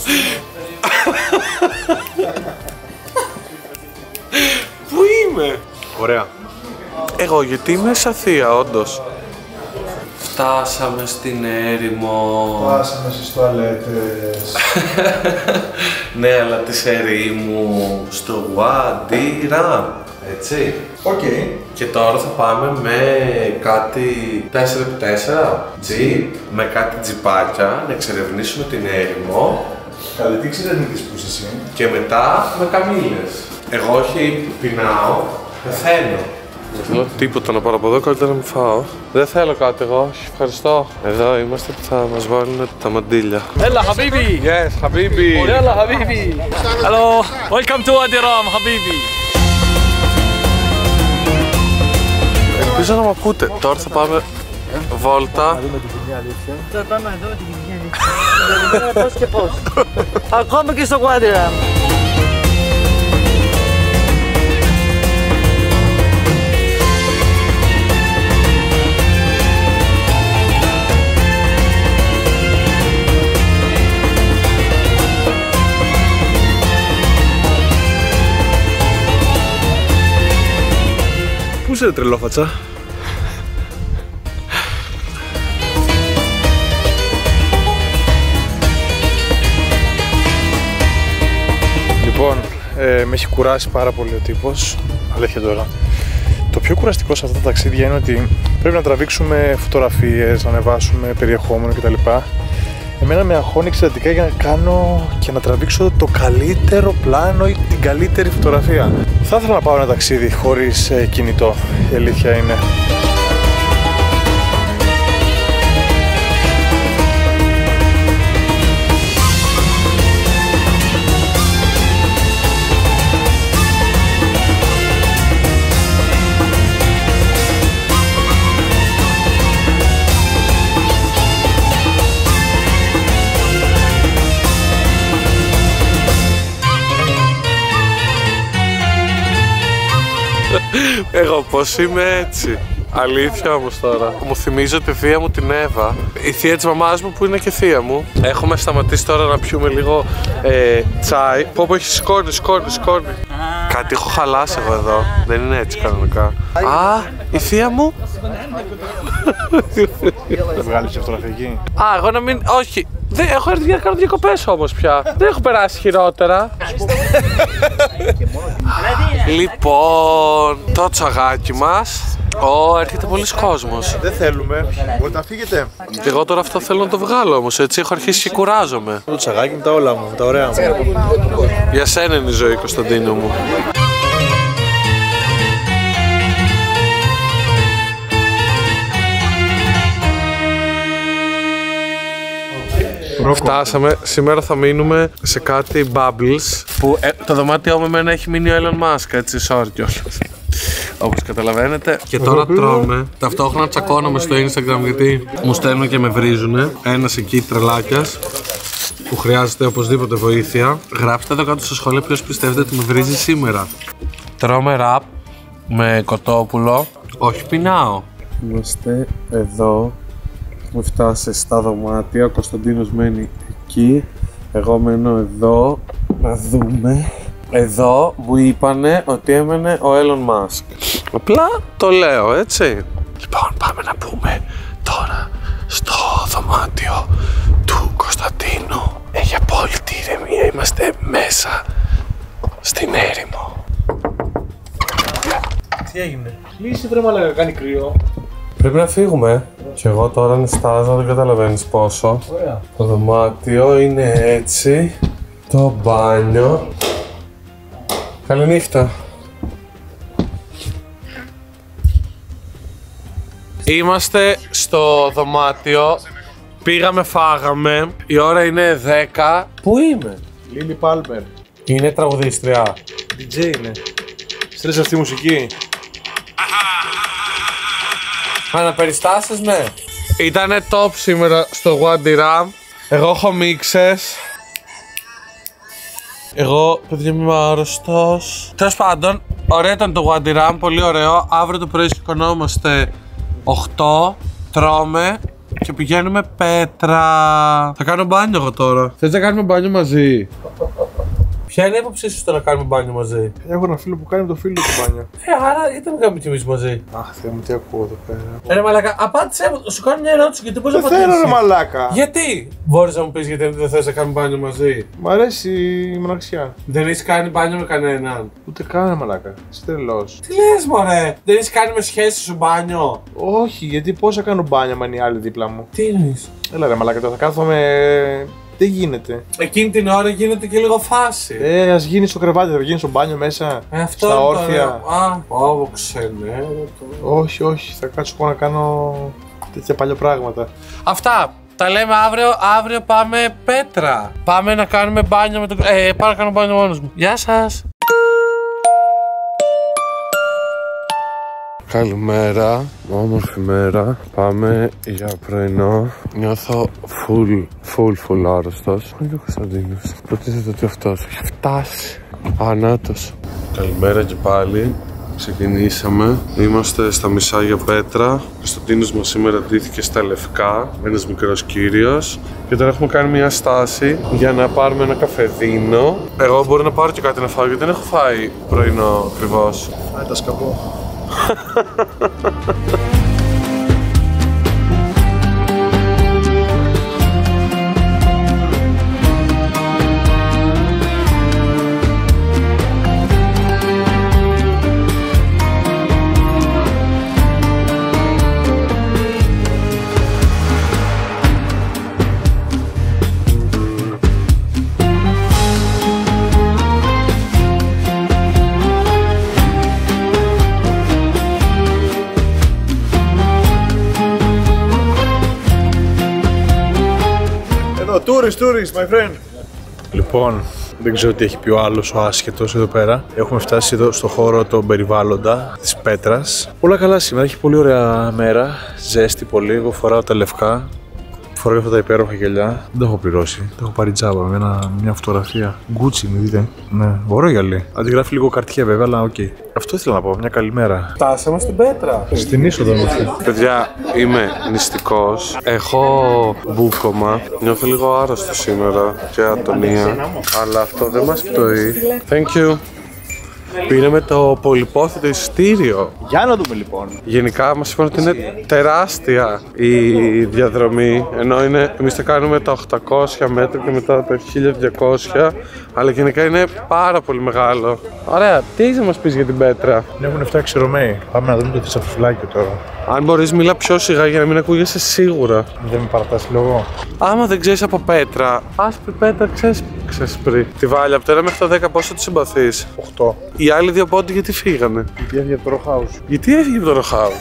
Πού είμαι? Ωραία. Εγώ γιατί είμαι σαν θεία, όντως. Φτάσαμε στην έρημο. Φτάσαμε στις τουαλέτες. Ναι, αλλά της ερήμου στο Wadi Rum, έτσι. Οκ. Okay. Και τώρα θα πάμε με κάτι τέσσερα επί τέσσερα τζιπ, με κάτι τζιπάκια, να εξερευνήσουμε την έρημο. Καλή, τι εξερευνητής που είσαι εσύ? Και μετά με καμήλες. Εγώ όχι πεινάω, πεθαίνω. Δεν θέλω τίποτα να πάρω από εδώ, καλύτερα να μην φάω. Δεν θέλω κάτι εγώ, όχι, ευχαριστώ. Εδώ είμαστε που θα μας βάλουν τα μαντήλια. Έλα, Habibi. Yes, Habibi. Έλα, Habibi. Hello. Welcome to Wadi Rum, Habibi. Ελπίζω να μ' ακούτε. Τώρα θα πάμε βόλτα. Τώρα πάμε να δούμε την κοινωνία. Δεν πώς και πώς. Ακόμα και στο Wadi Rum. Πού είσαι τρελόφατσα? Λοιπόν, ε, με έχει κουράσει πάρα πολύ ο τύπος, αλήθεια τώρα. Το πιο κουραστικό σε αυτά τα ταξίδια είναι ότι πρέπει να τραβήξουμε φωτογραφίες, να ανεβάσουμε περιεχόμενο κτλ. Εμένα με αγχώνει εξαιρετικά για να κάνω και να τραβήξω το καλύτερο πλάνο ή την καλύτερη φωτογραφία. Θα ήθελα να πάω ένα ταξίδι χωρίς ε, κινητό, η αλήθεια είναι. Εγώ πώς είμαι έτσι. Αλήθεια όμως τώρα. Μου θυμίζω τη θεία μου την Εύα. Η θεία της μαμάς μου που είναι και θεία μου. Έχουμε σταματήσει τώρα να πιούμε λίγο ε, τσάι. Πω πω έχει σκόνη, σκόνη, σκόνη. Κάτι έχω χαλάσει εγώ εδώ. Δεν είναι έτσι κανονικά. Α, η θεία μου. Δεν βγάλεις αυτογραφική. Α, εγώ να μην. Όχι. Δεν έχω έρθει για να κάνω διακοπές όμως πια. Δεν έχω περάσει χειρότερα. Λοιπόν, το τσαγάκι μας. Ω, έρχεται πολλοί κόσμος. Δεν θέλουμε. Μπορείτε να φύγετε. Και εγώ τώρα αυτό θέλω να το βγάλω όμως, έτσι έχω αρχίσει και κουράζομαι. Το τσαγάκι με τα όλα μου, με τα ωραία μου. Για σένα είναι η ζωή, Κωνσταντίνο μου. Φτάσαμε. Σήμερα θα μείνουμε σε κάτι bubbles που ε, το δωμάτιό με εμένα έχει μείνει ο Elon Musk, έτσι, sorry κιόλας. Όπως καταλαβαίνετε. Και τώρα τρώμε. Ταυτόχρονα τσακώνομαι στο Instagram γιατί μου στέλνουν και με βρίζουνε. Ένας εκεί τρελάκιας που χρειάζεται οπωσδήποτε βοήθεια. Γράψτε εδώ κάτω στο σχόλιο ποιος πιστεύετε ότι με βρίζει σήμερα. Τρώμε ραπ με κοτόπουλο. Όχι, πεινάω. Είμαστε εδώ. Έχουμε φτάσει στα δωμάτια. Ο Κωνσταντίνος μένει εκεί. Εγώ μένω εδώ. Να δούμε. Εδώ μου είπανε ότι έμενε ο Elon Musk. Απλά το λέω, έτσι. Λοιπόν, πάμε να πούμε τώρα στο δωμάτιο του Κωνσταντίνου. Έχει απόλυτη ηρεμία. Είμαστε μέσα στην έρημο. Τι έγινε. Κλείσει βρε μαλάκα, κάνει κρύο. Πρέπει να φύγουμε. Και εγώ τώρα νηστάζω, δεν καταλαβαίνεις πόσο. Ωραία. Το δωμάτιο είναι έτσι. Το μπάνιο. Καληνύχτα. Είμαστε στο δωμάτιο. Πήγαμε, φάγαμε. Η ώρα είναι δέκα. Πού είμαι? Λίλι Πάλμερ. Είναι τραγουδίστρια. ντι τζέι είναι. Στρες αυτή η μουσική. Αναπεριστάσεις, ναι. Ήτανε top σήμερα στο Wandiram. Εγώ έχω μίξες. Εγώ, παιδιά, είμαι άρρωστος. Τέλος πάντων, ωραίο ήταν το Wandiram, πολύ ωραίο. Αύριο το πρωί σηκωνόμαστε οκτώ, τρώμε και πηγαίνουμε Πέτρα. Θα κάνω μπάνιο εγώ τώρα. Θες να κάνουμε μπάνιο μαζί? Ποια είναι η άποψή σου στο να κάνουμε μπάνιο μαζί? Έχω ένα φίλο που κάνει με το φίλο του μπάνιο. Ε, άρα γιατί να κάνουμε κι εμείς μαζί? Αχ, Θεέ μου, τι ακούω εδώ πέρα. Ε, ρε μαλάκα, απάντησέ μου, σου κάνω μια ερώτηση γιατί πώς να Δεν απαντήσεις. θέλω ρε μαλάκα. Γιατί? Μπορείς να μου πεις γιατί δεν θες να κάνουμε μπάνιο μαζί? Μ' αρέσει η μοναξιά. Δεν έχεις κάνει μπάνιο με κανέναν? Ούτε καν ρε μαλάκα. Είσαι τρελός. Τι λες μωρέ, δεν έχεις κάνει με σχέση σου μπάνιο? Όχι, γιατί πώς θα κάνω μπάνιο με είναι η άλλη δίπλα μου. Τι εννοείς? Έλα ρε μαλάκα, τώρα θα κάθομαι. Δεν γίνεται. Εκείνη την ώρα γίνεται και λίγο φάση. Ε, ας γίνει στο κρεβάτι, θα γίνει στο μπάνιο μέσα. Ε, αυτό στα είναι όρθια. το... Α, ω, ξενέρωτο. Όχι, όχι, θα κάτσω εγώ να κάνω τέτοια παλιά πράγματα. Αυτά. Τα λέμε αύριο. Αύριο πάμε Πέτρα. Πάμε να κάνουμε μπάνιο με τον. Ε, πάω να κάνω μπάνιο μόνος μου. Γεια σας. Καλημέρα, όμορφη μέρα. Πάμε για πρωινό. Νιώθω full, full, full άρρωστος. Είναι ο Κωνσταντίνος. Προτίθεται ότι αυτός έχει φτάσει. Ανάτος. Καλημέρα και πάλι. Ξεκινήσαμε. Είμαστε στα μισά για Πέτρα. Ο Κωνσταντίνος μας σήμερα ντύθηκε στα λευκά. Ένας μικρός κύριος. Και τώρα έχουμε κάνει μια στάση για να πάρουμε ένα καφεδίνο. Εγώ μπορεί να πάρω και κάτι να φάω γιατί δεν έχω φάει πρωινό ακριβώς. Α, τα σκαπώ. Tourist, tourist, my friend. Λοιπόν, δεν ξέρω τι έχει πει ο άλλος, ο άσχετος εδώ πέρα. Έχουμε φτάσει εδώ στο χώρο το περιβάλλοντα της Πέτρας. Όλα καλά σήμερα, έχει πολύ ωραία μέρα. Ζέστη πολύ, εγώ φοράω τα λευκά. Φοράω αυτά τα υπέροχα γυαλιά. Δεν τα έχω πληρώσει. Τα έχω πάρει τζάμπα με ένα, μια φωτογραφία. Gucci, με δείτε. Ναι, ωραίο γυαλί. Αντιγράφει λίγο καρτιέ βέβαια, αλλά οκ. Okay. Αυτό ήθελα να πω. Μια καλημέρα. Φτάσαμε στην Πέτρα. Στην είσοδο μου αυτή. Παιδιά, είμαι νηστικός. Έχω μπούκομα. Νιώθω λίγο άρρωστο σήμερα και ατονία. Αλλά αυτό δεν μας πτωεί. Thank you. Πήραμε το πολυπόθητο εισιτήριο. Για να δούμε λοιπόν. Γενικά μας είπαν ότι είναι τεράστια η διαδρομή. Ενώ είναι, εμείς τα κάνουμε τα οκτακόσια μέτρα και μετά τα χίλια διακόσια. Αλλά γενικά είναι πάρα πολύ μεγάλο. Ωραία, τι έχεις να μας πεις για την Πέτρα? Έχουν φτιάξει Ρωμαίοι. Πάμε να δούμε το θησαυροφυλάκιο τώρα. Αν μπορείς μιλά πιο σιγά για να μην ακούγεσαι σίγουρα. Δεν με παρατάσει λόγο. Άμα δεν ξέρεις από Πέτρα, άσπρη Πέτρα ξέρεις, ξέσπρη. Τη Βάλια από το ένα μέχρι το δέκα πόσο τη συμπαθείς? οκτώ. Οι άλλοι δύο πόντι γιατί φύγανε? Γιατί έφυγε από το Ροχάους. Γιατί έφυγε από το Ροχάους?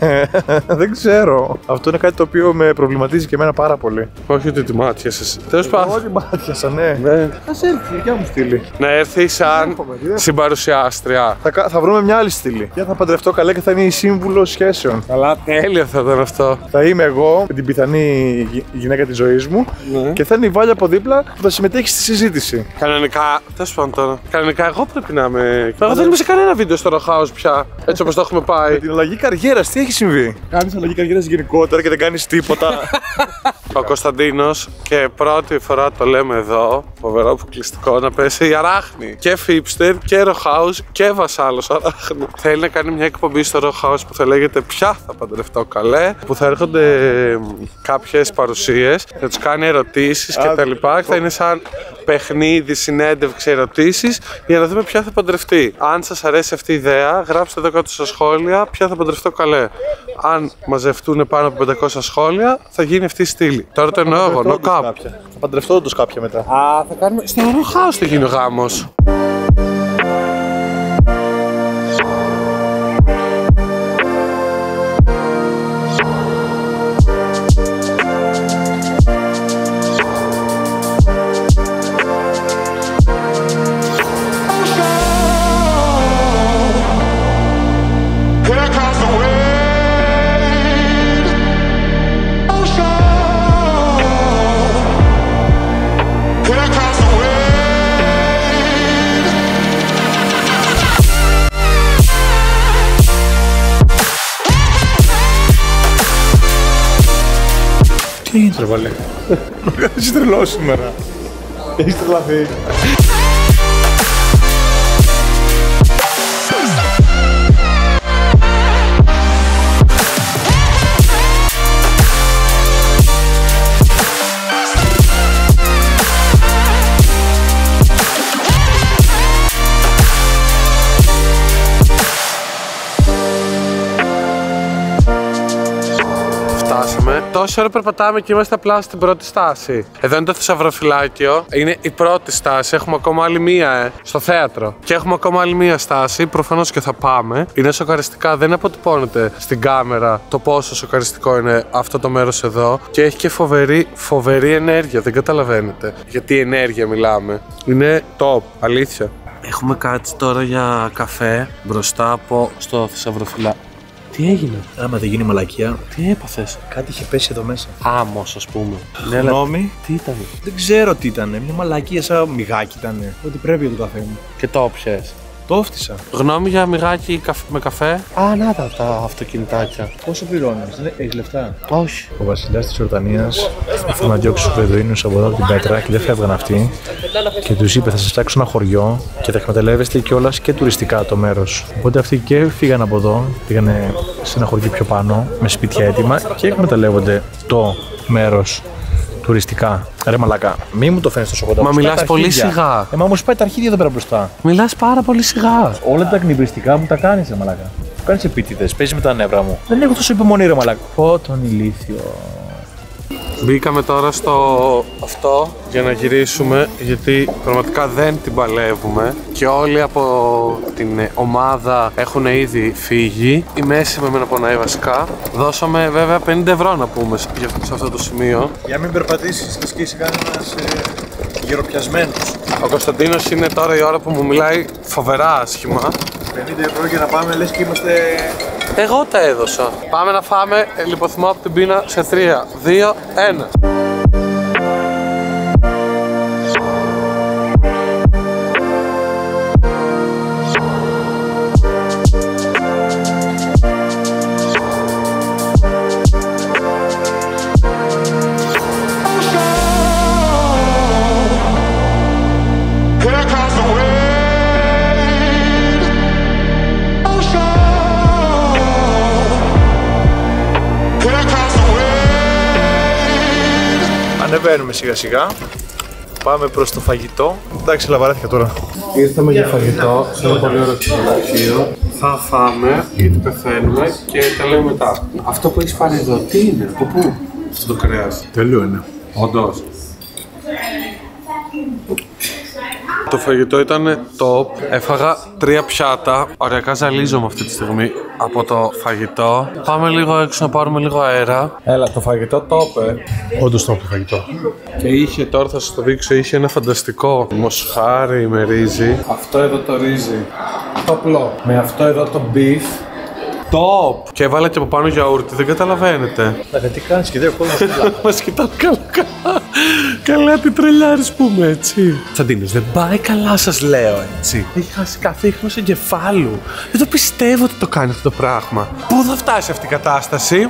Δεν ξέρω. Αυτό είναι κάτι το οποίο με προβληματίζει και εμένα πάρα πολύ. Όχι ότι τη μάτιασες. Τέλος πάντων. Όχι, μάτιασα, ναι. Ναι. Ας έρθει, δικιά μου στήλη. Να έρθει σαν συμπαρουσιάστρια. Θα, θα βρούμε μια άλλη στήλη. Και θα παντρευτώ καλά και θα είναι η σύμβουλο σχέσεων. Αλλά τέλειο θα ήταν αυτό. Θα είμαι εγώ με την πιθανή γυ- γυναίκα της ζωής μου, Ναι. και θα είναι η Βάλια από δίπλα που θα συμμετέχει στη συζήτηση. Κανονικά, τέλος πάντων τώρα. Κανονικά, εγώ πρέπει να είμαι. Εγώ δεν είμαι σε κανένα βίντεο στο Ροχάους πια. Έτσι όπως το έχουμε πάει. Με την αλλαγή καριέρας, τι έχει συμβεί? Κάνεις αλλαγή καριέρας γενικότερα και δεν κάνεις τίποτα. Ο Κωνσταντίνος, και πρώτη φορά το λέμε εδώ, φοβερό αποκλειστικό, να πέσει η αράχνη. Και Fipster και Ροχάους και βασάλος αράχνη. Θέλει να κάνει μια εκπομπή στο Ροχάους που θα λέγεται Ποια θα παντρευτώ καλέ, που θα έρχονται κάποιες παρουσίες, θα τους κάνει ερωτήσεις και τα λοιπά. Θα είναι σαν παιχνίδι, συνέντευξη, ερωτήσεις για να δούμε ποια θα παντρευτεί. Αν σας αρέσει αυτή η ιδέα, γράψτε εδώ κάτω στα σχόλια ποια θα παντρευτώ καλέ. Αν μαζευτούν πάνω από πεντακόσια σχόλια, θα γίνει αυτή η στήλη. Τώρα το εννοώ εγώ, no cap. Θα παντρευτώ όντως κάποια μετά. Α, θα κάνουμε. Στο Ροχάους θα γίνει ο γάμος. Τι έγινε, ρε Βαλέ? Είσαι τρελός σήμερα. Έχεις τρελαθεί. Τόση ώρα περπατάμε και είμαστε απλά στην πρώτη στάση. Εδώ είναι το θησαυροφυλάκιο. Είναι η πρώτη στάση. Έχουμε ακόμα άλλη μία ε, στο θέατρο. Και έχουμε ακόμα άλλη μία στάση. Προφανώς και θα πάμε. Είναι σοκαριστικά. Δεν αποτυπώνεται στην κάμερα το πόσο σοκαριστικό είναι αυτό το μέρος εδώ. Και έχει και φοβερή, φοβερή ενέργεια. Δεν καταλαβαίνετε γιατί ενέργεια μιλάμε. Είναι top. Αλήθεια. Έχουμε κάτσει τώρα για καφέ μπροστά από στο θησαυροφυλάκιο. Τι έγινε? Άμα δεν γίνει μαλακία, Τι έπαθες? κάτι είχε πέσει εδώ μέσα. Άμμος, ας πούμε. Γνώμη. Τι ήταν? Δεν ξέρω τι ήταν. Μια μαλακία σαν μυγάκι ήταν. Ό,τι πρέπει για το καφέ μου. Και το πιες? Το έφτιασα. Γνώμη για μυγάκι με καφέ? Α, να τα, τα αυτοκινητάκια. Πόσο πληρώνεις, έχεις λεφτά? Όχι. Ο βασιλιάς της Ορτανίας ήθελε να διώξει τους Βεδουίνους από εδώ από την Πέτρα και δεν φεύγαν αυτοί. Και τους είπε: θα σας φτιάξω ένα χωριό και θα εκμεταλλεύεστε κιόλας και τουριστικά το μέρος. Οπότε αυτοί και φύγαν από εδώ, πήγανε σε ένα χωριό πιο πάνω με σπίτια έτοιμα και εκμεταλλεύονται το μέρος τουριστικά. Ρε μαλακά, μη μου το φαίνεις τόσο κοντά. Μα μιλάς πολύ σιγά. Ε, μα μου σπάει τα αρχίδια εδώ πέρα μπροστά. Μιλάς πάρα πολύ σιγά. Όλα τα κνηβριστικά μου τα κάνεις, ρε μαλακά. Κάνεις επίτηδες, παίζεις με τα νεύρα μου. Δεν έχω τόσο υπομονή, ρε μαλακά. Πω τον ηλίθιο. Μπήκαμε τώρα στο αυτό για να γυρίσουμε, γιατί πραγματικά δεν την παλεύουμε και όλοι από την ομάδα έχουν ήδη φύγει. Η μέση με εμένα πονάει βασικά. Δώσαμε βέβαια πενήντα ευρώ να πούμε σε αυτό το σημείο. Για μην περπατήσεις και σκίσει κανένας ε, γεροπιασμένος. Ο Κωνσταντίνος είναι τώρα η ώρα που μου μιλάει φοβερά άσχημα. πενήντα ευρώ για να πάμε, λες και είμαστε Εγώ τα έδωσα. Πάμε να φάμε λιποθυμό από την πείνα σε τρία, δύο, ένα. Ανεβαίνουμε σιγά σιγά. Πάμε προς το φαγητό. Εντάξει, λαβαράθηκα τώρα. Ήρθαμε για φαγητό σε ένα πολύ ωραίο ξενοδοχείο. Θα φάμε γιατί πεθαίνουμε και τα λέμε μετά. Αυτό που έχεις πάρει εδώ, τι είναι, από πού? Αυτό το κρέας. Τέλειο είναι. Όντως. Το φαγητό ήταν top. Έφαγα τρία πιάτα. Ωριακά ζαλίζομαι αυτή τη στιγμή από το φαγητό. Πάμε λίγο έξω να πάρουμε λίγο αέρα. Έλα, το φαγητό top, ε. Όντως top το φαγητό. Και είχε, τώρα θα σας το δείξω, είχε ένα φανταστικό μοσχάρι με ρύζι. Αυτό εδώ το ρύζι. Το απλό. Με αυτό εδώ το beef. Top! Και έβαλα και από πάνω γιαούρτι, δεν καταλαβαίνετε. Αλλά τι κάνεις και δεν έχω Μας κοιτάνε καλά καλά. Καλά τι τρελιάρης πούμε έτσι. Κωνσταντίνος, δεν πάει καλά σας λέω έτσι. Έχει χάσει κάθε ίχνος εγκεφάλου. Δεν το πιστεύω ότι το κάνει αυτό το πράγμα. Πού θα φτάσει αυτή η κατάσταση?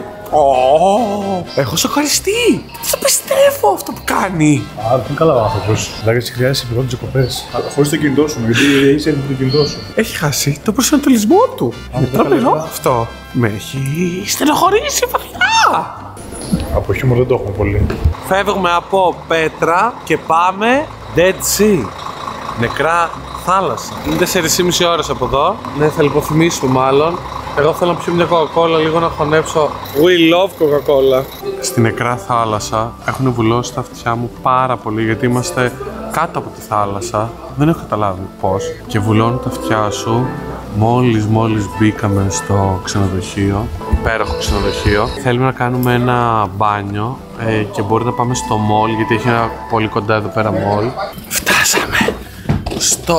Oh, έχω σοκαριστεί! Δεν το πιστεύω αυτό που κάνει! Α, δεν είναι καλά ο άνθρωπος. Δηλαδή, εσύ χρειάζεσαι επιγόντως διακοπές. Χωρίς το κινητό σου, γιατί είσαι έτοιμο το κινητό σου. Έχει χάσει το προσανατολισμό του. Είναι τρομερό αυτό. Με έχει στενοχωρήσει βαθιά. Από χιούμορ δεν το έχουμε πολύ. Φεύγουμε από Πέτρα και πάμε Dead Sea. Νεκρά θάλασσα. Είναι τέσσερις και μισή ώρες από εδώ. Ναι, θα λιποθυμίσουμε μάλλον. Εγώ θέλω να πιω μια κοκακόλα, λίγο να χωνέψω. We love κοκακόλα. Στη νεκρά θάλασσα έχουν βουλώσει τα αυτιά μου πάρα πολύ γιατί είμαστε κάτω από τη θάλασσα. Δεν έχω καταλάβει πώς. Και βουλώνουν τα αυτιά σου μόλις μόλις μπήκαμε στο ξενοδοχείο. Υπέροχο ξενοδοχείο. Θέλουμε να κάνουμε ένα μπάνιο ε, και μπορεί να πάμε στο μολ γιατί έχει ένα πολύ κοντά εδώ πέρα μολ. Φτάσαμε στο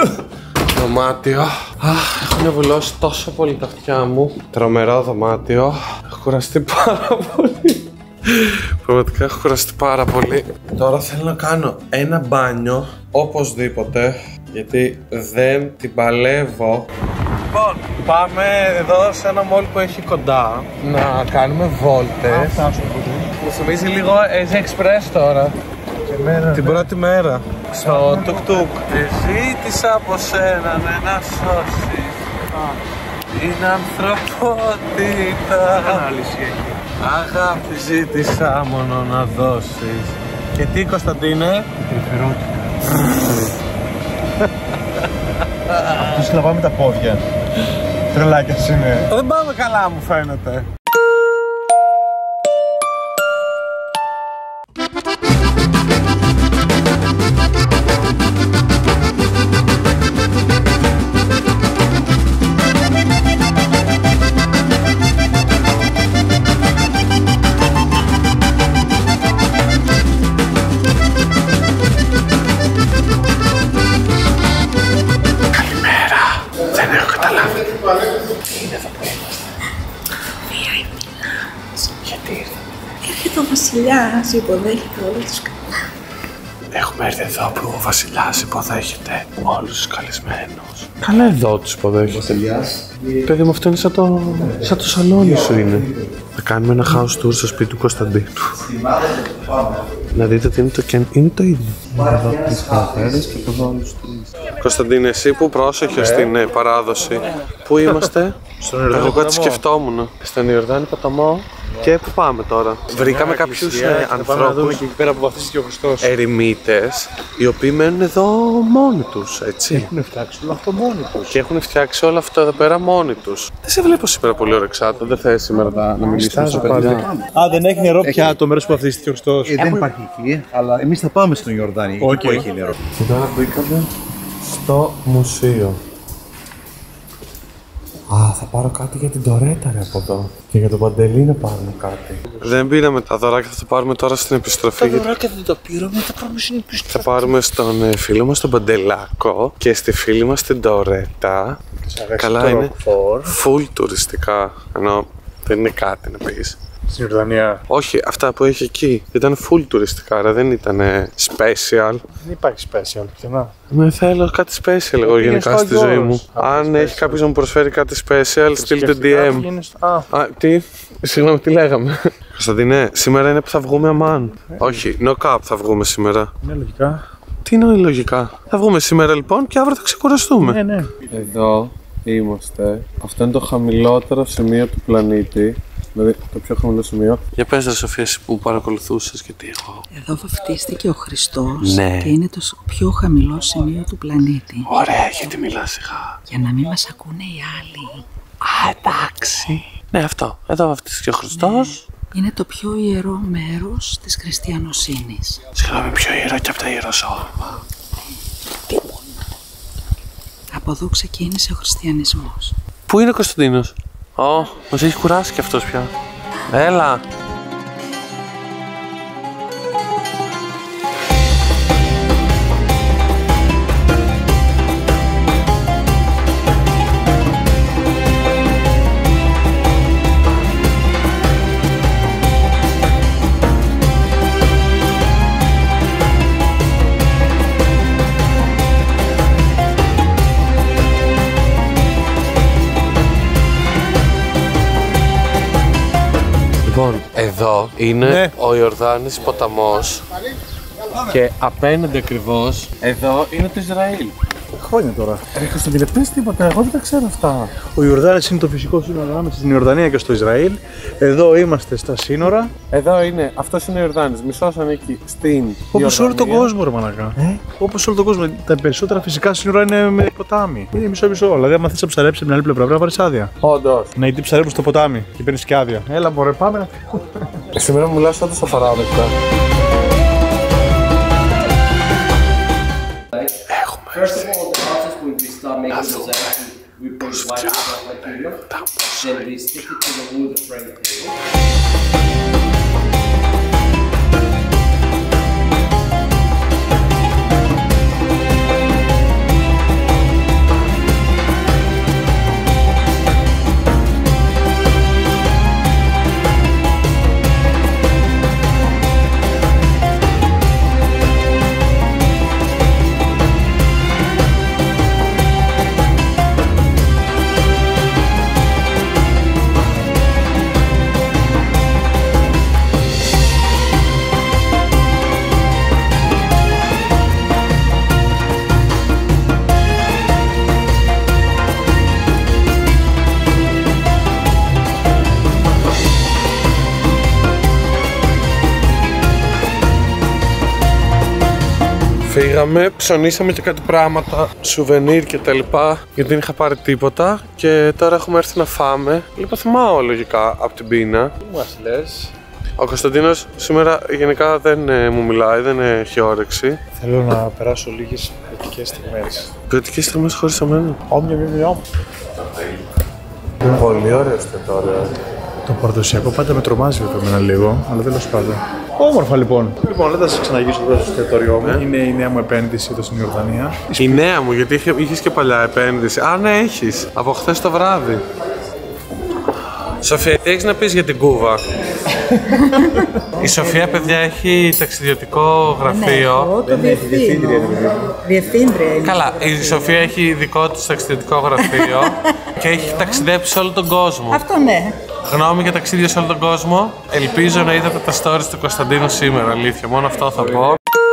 δωμάτιο. Αχ, έχουν βουλώσει τόσο πολύ τα αυτιά μου. Τρομερό δωμάτιο. Έχω κουραστεί πάρα πολύ. Πραγματικά έχω κουραστεί πάρα πολύ. Τώρα θέλω να κάνω ένα μπάνιο οπωσδήποτε γιατί δεν την παλεύω. Λοιπόν, πάμε εδώ σε ένα μόλ που έχει κοντά να κάνουμε βόλτες. Μου θυμίζει λίγο Asia Express τώρα. Μέρα, την ναι. πρώτη μέρα στο τουκ-τουκ. Ζήτησα από σένα ναι, να σώσεις την ανθρωπότητα. Αγάπη ζήτησα μόνο να δώσεις. Και τι Κωνσταντίνε? Περιφερότητα. Αυτός να πάμε τα πόδια. Τρελάκιας είναι. Δεν πάμε καλά μου φαίνεται. Έρχεται ο βασιλιάς, υποδέχεται όλους τους καλεσμένους. Έχουμε έρθει εδώ που ο βασιλιάς υποδέχεται όλους τους καλεσμένους. Καλά εδώ τους υποδέχεται. Βασιλιάς. Παιδί μου, αυτό είναι σαν το, σαν το σαλόνι σου είναι. Θα κάνουμε ένα house tour στο σπίτι του Κωνσταντίνου. Να δείτε ότι είναι το, και είναι το ίδιο. Εδώ τις χαρακτέρες και το δόλους του. Κωνσταντίνε, εσύ που πρόσεχε στην ε, παράδοση, πού είμαστε? Στον Ιορδάνη Εγώ έτσι σκεφτόμουν. Στον Ιορδάνη ποταμό. Και πού πάμε τώρα? Βρήκαμε κάποιους ε, ανθρώπους, και εκεί πέρα που βαφτίστηκε ο Χριστός. ερημίτες, οι οποίοι μένουν εδώ μόνοι τους, έτσι. Έχουν φτιάξει όλο αυτό μόνοι τους. Και έχουν φτιάξει όλο αυτό εδώ πέρα μόνοι τους. Δεν σε βλέπω σήμερα πολύ ωρεξάτο, δεν θες σήμερα να, να μιλήσουμε στα παιδιά. Α, δεν έχει νερό πια το μέρος που βαφτίστηκε ο Χριστός. Ε, δεν υπάρχει εκεί, αλλά εμείς θα πάμε στον Ιορδάνη, εκεί Okay. που έχει νερό. Και τώρα μπήκαμε στο μουσείο. Α, θα πάρω κάτι για την Τορέτα ρε από εδώ. Και για τον Παντελή να πάρουμε κάτι. Δεν πήραμε τα δωράκια, θα τα πάρουμε τώρα στην επιστροφή. Τα δωράκια δεν τα πήραμε, θα πάμε στην επιστροφή. Θα πάρουμε στον ε, φίλο μας τον Παντελάκο και στη φίλη μας την Τορέτα Καλά είναι. Full τουριστικά. Ενώ δεν είναι κάτι να πεις. Στην Ιορδανία. Όχι, αυτά που έχει εκεί ήταν full τουριστικά, άρα δεν ήταν special. Δεν υπάρχει special πουθενά. Με θέλω κάτι special εγώ γενικά στη ζωή μου. Αν έχει κάποιος να μου προσφέρει κάτι special, στείλτε ντι εμ. Α, τι, συγγνώμη, τι λέγαμε. Κωνσταντίνε, σήμερα είναι που θα βγούμε αμάν. Όχι, knock-up θα βγούμε σήμερα. Ναι, λογικά. Τι είναι λογικά. Θα βγούμε σήμερα λοιπόν και αύριο θα ξεκουραστούμε. Ναι, ναι. Εδώ είμαστε. Αυτό είναι το χαμηλότερο σημείο του πλανήτη. Δηλαδή το πιο χαμηλό σημείο. Για πες ρε Σοφία, εσύ που παρακολουθούσες, γιατί εγώ. Εδώ βαφτίστηκε ο Χριστός, ναι. Και είναι το πιο χαμηλό σημείο του πλανήτη. Ωραία, γιατί μιλάς σιγά. Για να μην μας ακούνε οι άλλοι. Α, εντάξει. Ναι, αυτό. Εδώ βαφτίστηκε ο Χριστός. Ναι. Είναι το πιο ιερό μέρος της χριστιανοσύνης. Συγγνώμη, πιο ιερό και από τα ιεροσόλυμα. Από εδώ ξεκίνησε ο χριστιανισμός. Πού είναι ο Κωνσταντίνος? Ω, μας έχει κουράσει κι αυτός πια. Έλα. Λοιπόν, εδώ είναι ναι. ο Ιορδάνης ποταμός και απέναντι ακριβώς εδώ είναι το Ισραήλ. Χρόνια τώρα. Ρε Κωνσταντίνε, πες τίποτα, εγώ δεν τα ξέρω αυτά. Ο Ιορδάνης είναι το φυσικό σύνορο ανάμεσα στην Ιορδανία και στο Ισραήλ. Εδώ είμαστε στα σύνορα. Εδώ είναι, αυτός είναι ο Ιορδάνης, μισός ανήκει στην Όπως όλο τον κόσμο, ρε μαλάκα. Ε? Όπως όλο τον κόσμο. Τα περισσότερα φυσικά σύνορα είναι με ποτάμι. Είναι μισό-μισό. Δηλαδή, άμα θες να ψαρέψεις την άλλη πλευρά, πρέπει να πάρεις άδεια. Όντως. Να γιατί ψαρέψεις στο ποτάμι και παίρνεις και άδεια. Έλα, μωρέ, πάμε να φύγουμε. Σήμερα μου μιλάς όντως απαράδεκτα. First of all, the process when we start making the zazen, we put white stuff like here, then we stick it to the wood frame table. Φύγαμε, ψωνίσαμε και κάτι πράγματα, σουβενίρ και τα λοιπά, γιατί δεν είχα πάρει τίποτα και τώρα έχουμε έρθει να φάμε. Λιποθυμάω λογικά από την πείνα. Τι μας λες? Ο Κωνσταντίνος σήμερα γενικά δεν ε, μου μιλάει, δεν έχει όρεξη. Θέλω να περάσω λίγες ποιοτικές στιγμές. Ποιοτικές στιγμές χωρίς εμένα. Όμοια μη Πολύ ωραίο εστιατόριο. Το παραδοσιακό πάντα με τρομάζει βέβαια εμένα λίγο, αλλά τέλος πάντων. Όμορφα λοιπόν. Λοιπόν, δεν θα σας ξαναγήσω εδώ στο εστιατόριό μου. Είναι η νέα μου επένδυση εδώ στην Ιορδανία. Η νέα μου, γιατί είχε, είχες και παλιά επένδυση. Α, ναι, έχεις. Από χθες το βράδυ. Σοφία, τι έχεις να πεις για την Κούβα? Η Σοφία, παιδιά, έχει ταξιδιωτικό γραφείο. Ναι, εγώ το διευθύνω. Διευθύντρια είναι. Καλά, η Σοφία έχει δικό της ταξιδιωτικό γραφείο και έχει ταξιδέψει σε όλο τον κόσμο. Αυτό ναι. Γνώμη για ταξίδια σε όλο τον κόσμο. Ελπίζω να είδατε τα stories του Κωνσταντίνου σήμερα, αλήθεια. Μόνο αυτό θα πω.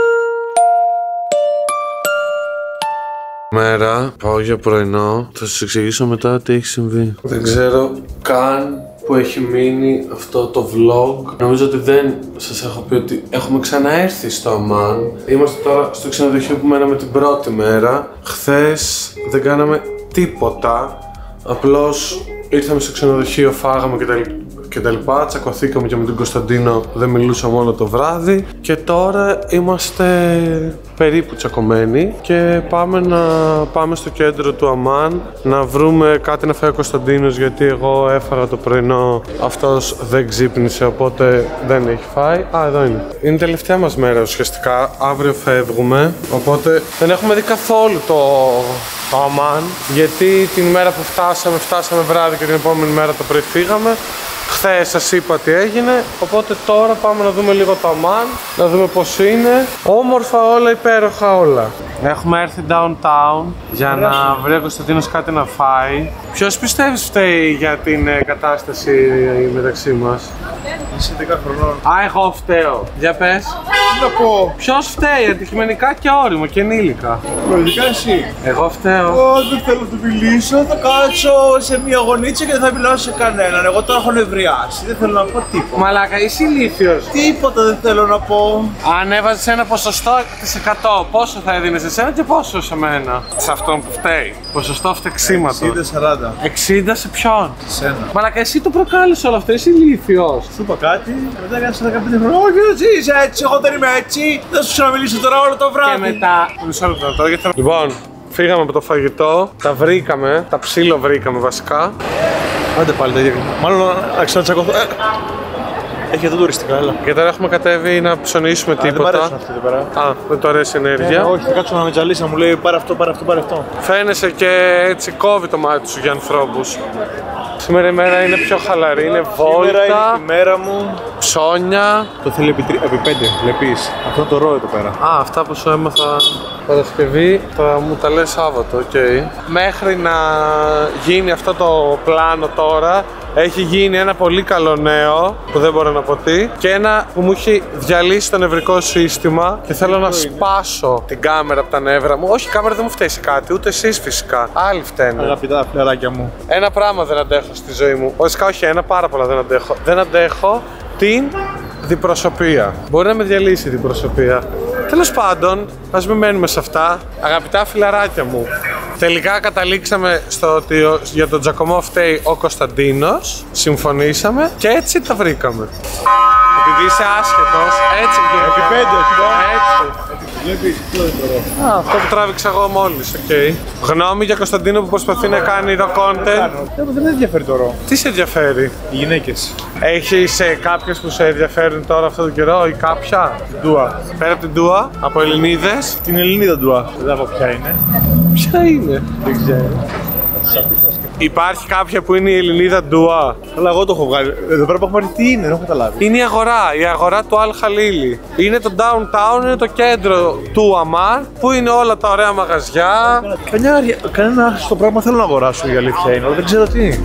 Μέρα, πάω για πρωινό. Θα σας εξηγήσω μετά τι έχει συμβεί. Δεν ξέρω καν που έχει μείνει αυτό το vlog. Νομίζω ότι δεν σας έχω πει ότι έχουμε ξαναέρθει στο Αμάν. Είμαστε τώρα στο ξενοδοχείο που μέναμε την πρώτη μέρα. Χθες δεν κάναμε τίποτα. Απλώς ήρθαμε στο ξενοδοχείο, φάγαμε και τα κτλ. Τσακωθήκαμε και με τον Κωνσταντίνο, δεν μιλούσαμε όλο το βράδυ. Και τώρα είμαστε περίπου τσακωμένοι και πάμε να πάμε στο κέντρο του Αμάν να βρούμε κάτι να φάει ο Κωνσταντίνος, γιατί εγώ έφαγα το πρωινό, αυτός δεν ξύπνησε, οπότε δεν έχει φάει. Α, εδώ είναι. Είναι η τελευταία μας μέρα ουσιαστικά, αύριο φεύγουμε, οπότε δεν έχουμε δει καθόλου το, το Αμάν, γιατί την μέρα που φτάσαμε, φτάσαμε βράδυ και την επόμενη μέρα το πρωί φύγαμε. Χθες σας είπα τι έγινε, οπότε τώρα πάμε να δούμε λίγο το Αμάν, να δούμε πως είναι. Όμορφα όλα, υπέροχα όλα. Έχουμε έρθει downtown για να βρει ο Κωνσταντίνος κάτι να φάει. Ποιος πιστεύεις φταίει για την ε, κατάσταση μεταξύ μας? Είσαι δέκα χρονών. Α, εγώ φταίω. Για πες. Τι να πω? Ποιος φταίει, αντικειμενικά και όριμο και ενήλικα? Λογικά εσύ. Εγώ φταίω. Εγώ δεν θέλω να του μιλήσω, θα κάτσω σε μια γωνίτσα και δεν θα μιλάω σε κανέναν. Εγώ τώρα έχω νευριάσει, δεν θέλω να πω τίποτα. Μαλάκα, είσαι ηλίθιος. Τίποτα δεν θέλω να πω. Αν έβαζες ένα ποσοστό τοις εκατό, πόσο θα έδινες εσένα και πόσο σε μένα? Σε αυτόν που φταίει. Ποσοστό φτεξίματος. εξήντα σαράντα. εξήντα σε ποιον? Σένα. Μαλάκα, εσύ το προκάλεσες όλο αυτό, είσαι ηλίθιος. Σου είπα κάτι και μετά έκανα δεκαπέντε χρόνια. Όχι, εσύ είσαι έτσι, εγώ δεν είμαι έτσι. Δεν σου ξαναμιλήσω τώρα όλο το βράδυ. Και μετά. Μισό λεπτό τώρα, γιατί θα... Λοιπόν, φύγαμε από το φαγητό, τα βρήκαμε, τα ψήλο βρήκαμε βασικά. Άντε πάλι τα ίδια. Μάλλον να ξανατσακωθώ. Έχει εδώ τουριστικά, έλα. Και τώρα έχουμε κατέβει να ψωνίσουμε τίποτα. Δεν μ' αρέσουν αυτοί εδώ πέρα. Α, δεν το αρέσει η ενέργεια. Ε, όχι, θα κάτσω να με τζαλίσει, να μου λέει πάρε αυτό, πάρε αυτό, πάρε αυτό. Φαίνεσαι και έτσι κόβει το μάτι σου για ανθρώπους. Σήμερα η μέρα είναι πιο χαλαρή, είναι βόλτα. Σήμερα είναι η μέρα μου. Ψώνια. Το θέλει επί, τρι... επί πέντε, βλέπεις. Αυτό είναι το ρο εδώ πέρα. Α, αυτά που σου έμαθα Παρασκευή, θα μου τα λες Σάββατο, οκ. Okay. Μέχρι να γίνει αυτό το πλάνο τώρα, έχει γίνει ένα πολύ καλό νέο, που δεν μπορώ να πω τι, και ένα που μου έχει διαλύσει το νευρικό σύστημα και θέλω να σπάσω την κάμερα από τα νεύρα μου. Όχι, η κάμερα δεν μου φταίει σε κάτι, ούτε εσείς φυσικά. Άλλοι φταίνε. Αγαπητά φιλαράκια μου. Ένα πράγμα δεν αντέχω στη ζωή μου. Βασικά, όχι ένα, πάρα πολλά δεν αντέχω. Δεν αντέχω την διπροσωπεία. Μπορεί να με διαλύσει η διπροσωπεία. Τέλος πάντων, ας μην μένουμε σε αυτά. Αγαπητά φιλαράκια μου, τελικά καταλήξαμε στο ότι για τον Τζακωμό φταίει ο Κωνσταντίνος. Συμφωνήσαμε και έτσι τα βρήκαμε. Επειδή είσαι άσχετος, έτσι βγαίνει. Επί πέντε, έτσι. Βλέπεις, αυτό δεν μπορώ. Α, αυτό που τράβηξα εγώ μόλις, οκ. Okay. Γνώμη για Κωνσταντίνο που προσπαθεί να κάνει το content. Δεν με ενδιαφέρει το ρο. Τι σε ενδιαφέρει? Οι γυναίκες. Έχεις ε, κάποιες που σε ενδιαφέρουν τώρα αυτόν τον καιρό ή κάποια? Ντουα. Πέρα από την Ντουα, από Ελληνίδες. Την Ελληνίδα Ντουα. Δεν θα πω ποια είναι. Ποια είναι? Δεν ξέρω. Υπάρχει κάποια που είναι η Ελληνίδα Ντουα? Αλλά εγώ το έχω βγάλει. Εδώ πέρα που έχουμε τι είναι, δεν έχω καταλάβει. Είναι η αγορά, η αγορά του Αλ Χαλίλι. Είναι το downtown, είναι το κέντρο του Αμάν, που είναι όλα τα ωραία μαγαζιά. Κανένα, κανένα άχρηστο πράγμα θέλω να αγοράσω, η αλήθεια είναι, αλλά δεν ξέρω τι.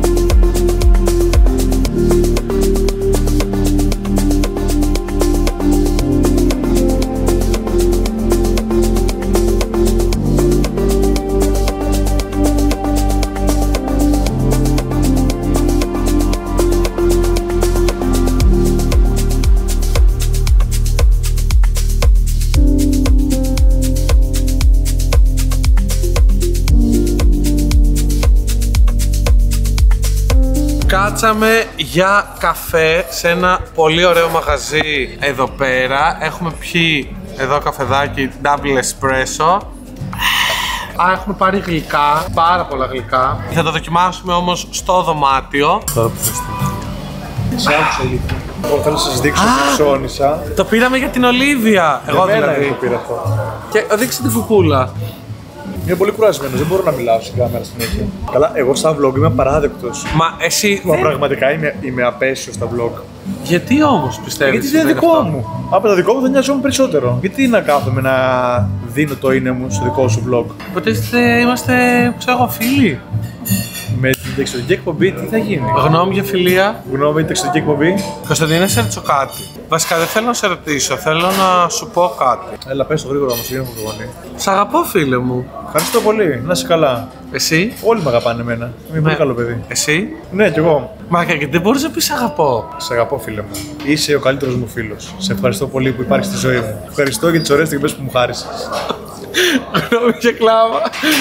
Κάτσαμε για καφέ σε ένα πολύ ωραίο μαγαζί εδώ πέρα. Έχουμε πιει εδώ καφεδάκι double espresso. Α, έχουμε πάρει γλυκά, πάρα πολλά γλυκά. Θα το δοκιμάσουμε όμως στο δωμάτιο. Τώρα που θες. Σε άκουσα ηλίθεια. Εγώ θέλω να σας δείξω τι ψώνισα. Το πήραμε για την Ολίβια. Εγώ δηλαδή. Το πήρα αυτό. Και δείξτε την κουκούλα. Είμαι πολύ κουρασμένος, δεν μπορώ να μιλάω στην κάμερα συνέχεια. Καλά, εγώ στα vlog είμαι απαράδεκτος. Μα εσύ. Μα πραγματικά είμαι, είμαι απέσιος στα vlog. Γιατί όμως πιστεύεις? Γιατί δεν είναι δικό αυτό μου. Από το δικό μου θα νοιάζομαι περισσότερο. Γιατί να κάθομαι να δίνω το είναι μου στο δικό σου vlog? Υποτίθεται είμαστε, ξέρω εγώ, φίλοι. Με την εξωτερική εκπομπή τι θα γίνει? Γνώμη για φιλία. Γνώμη για την εξωτερική εκπομπή. Κωνσταντίνε, σε ρωτήσω κάτι. Βασικά δεν θέλω να σε ρωτήσω, θέλω να σου πω κάτι. Έλα, πες το γρήγορα όμως, γίνω από το γονεί. Σ' αγαπώ, φίλε μου. Ευχαριστώ πολύ, να είσαι καλά. Εσύ? Όλοι με αγαπάνε εμένα. Είμαι πολύ καλό παιδί. Εσύ? Ναι, κι εγώ. Μα γιατί δεν μπορείς να πεις αγαπώ? Σε αγαπώ, φίλε μου. Είσαι ο καλύτερος μου φίλος. Σε ευχαριστώ πολύ που υπάρχεις στη ζωή μου. Ευχαριστώ για τις ωραίες στιγμές που μου χάρισες. Γνώμη και κλάμα.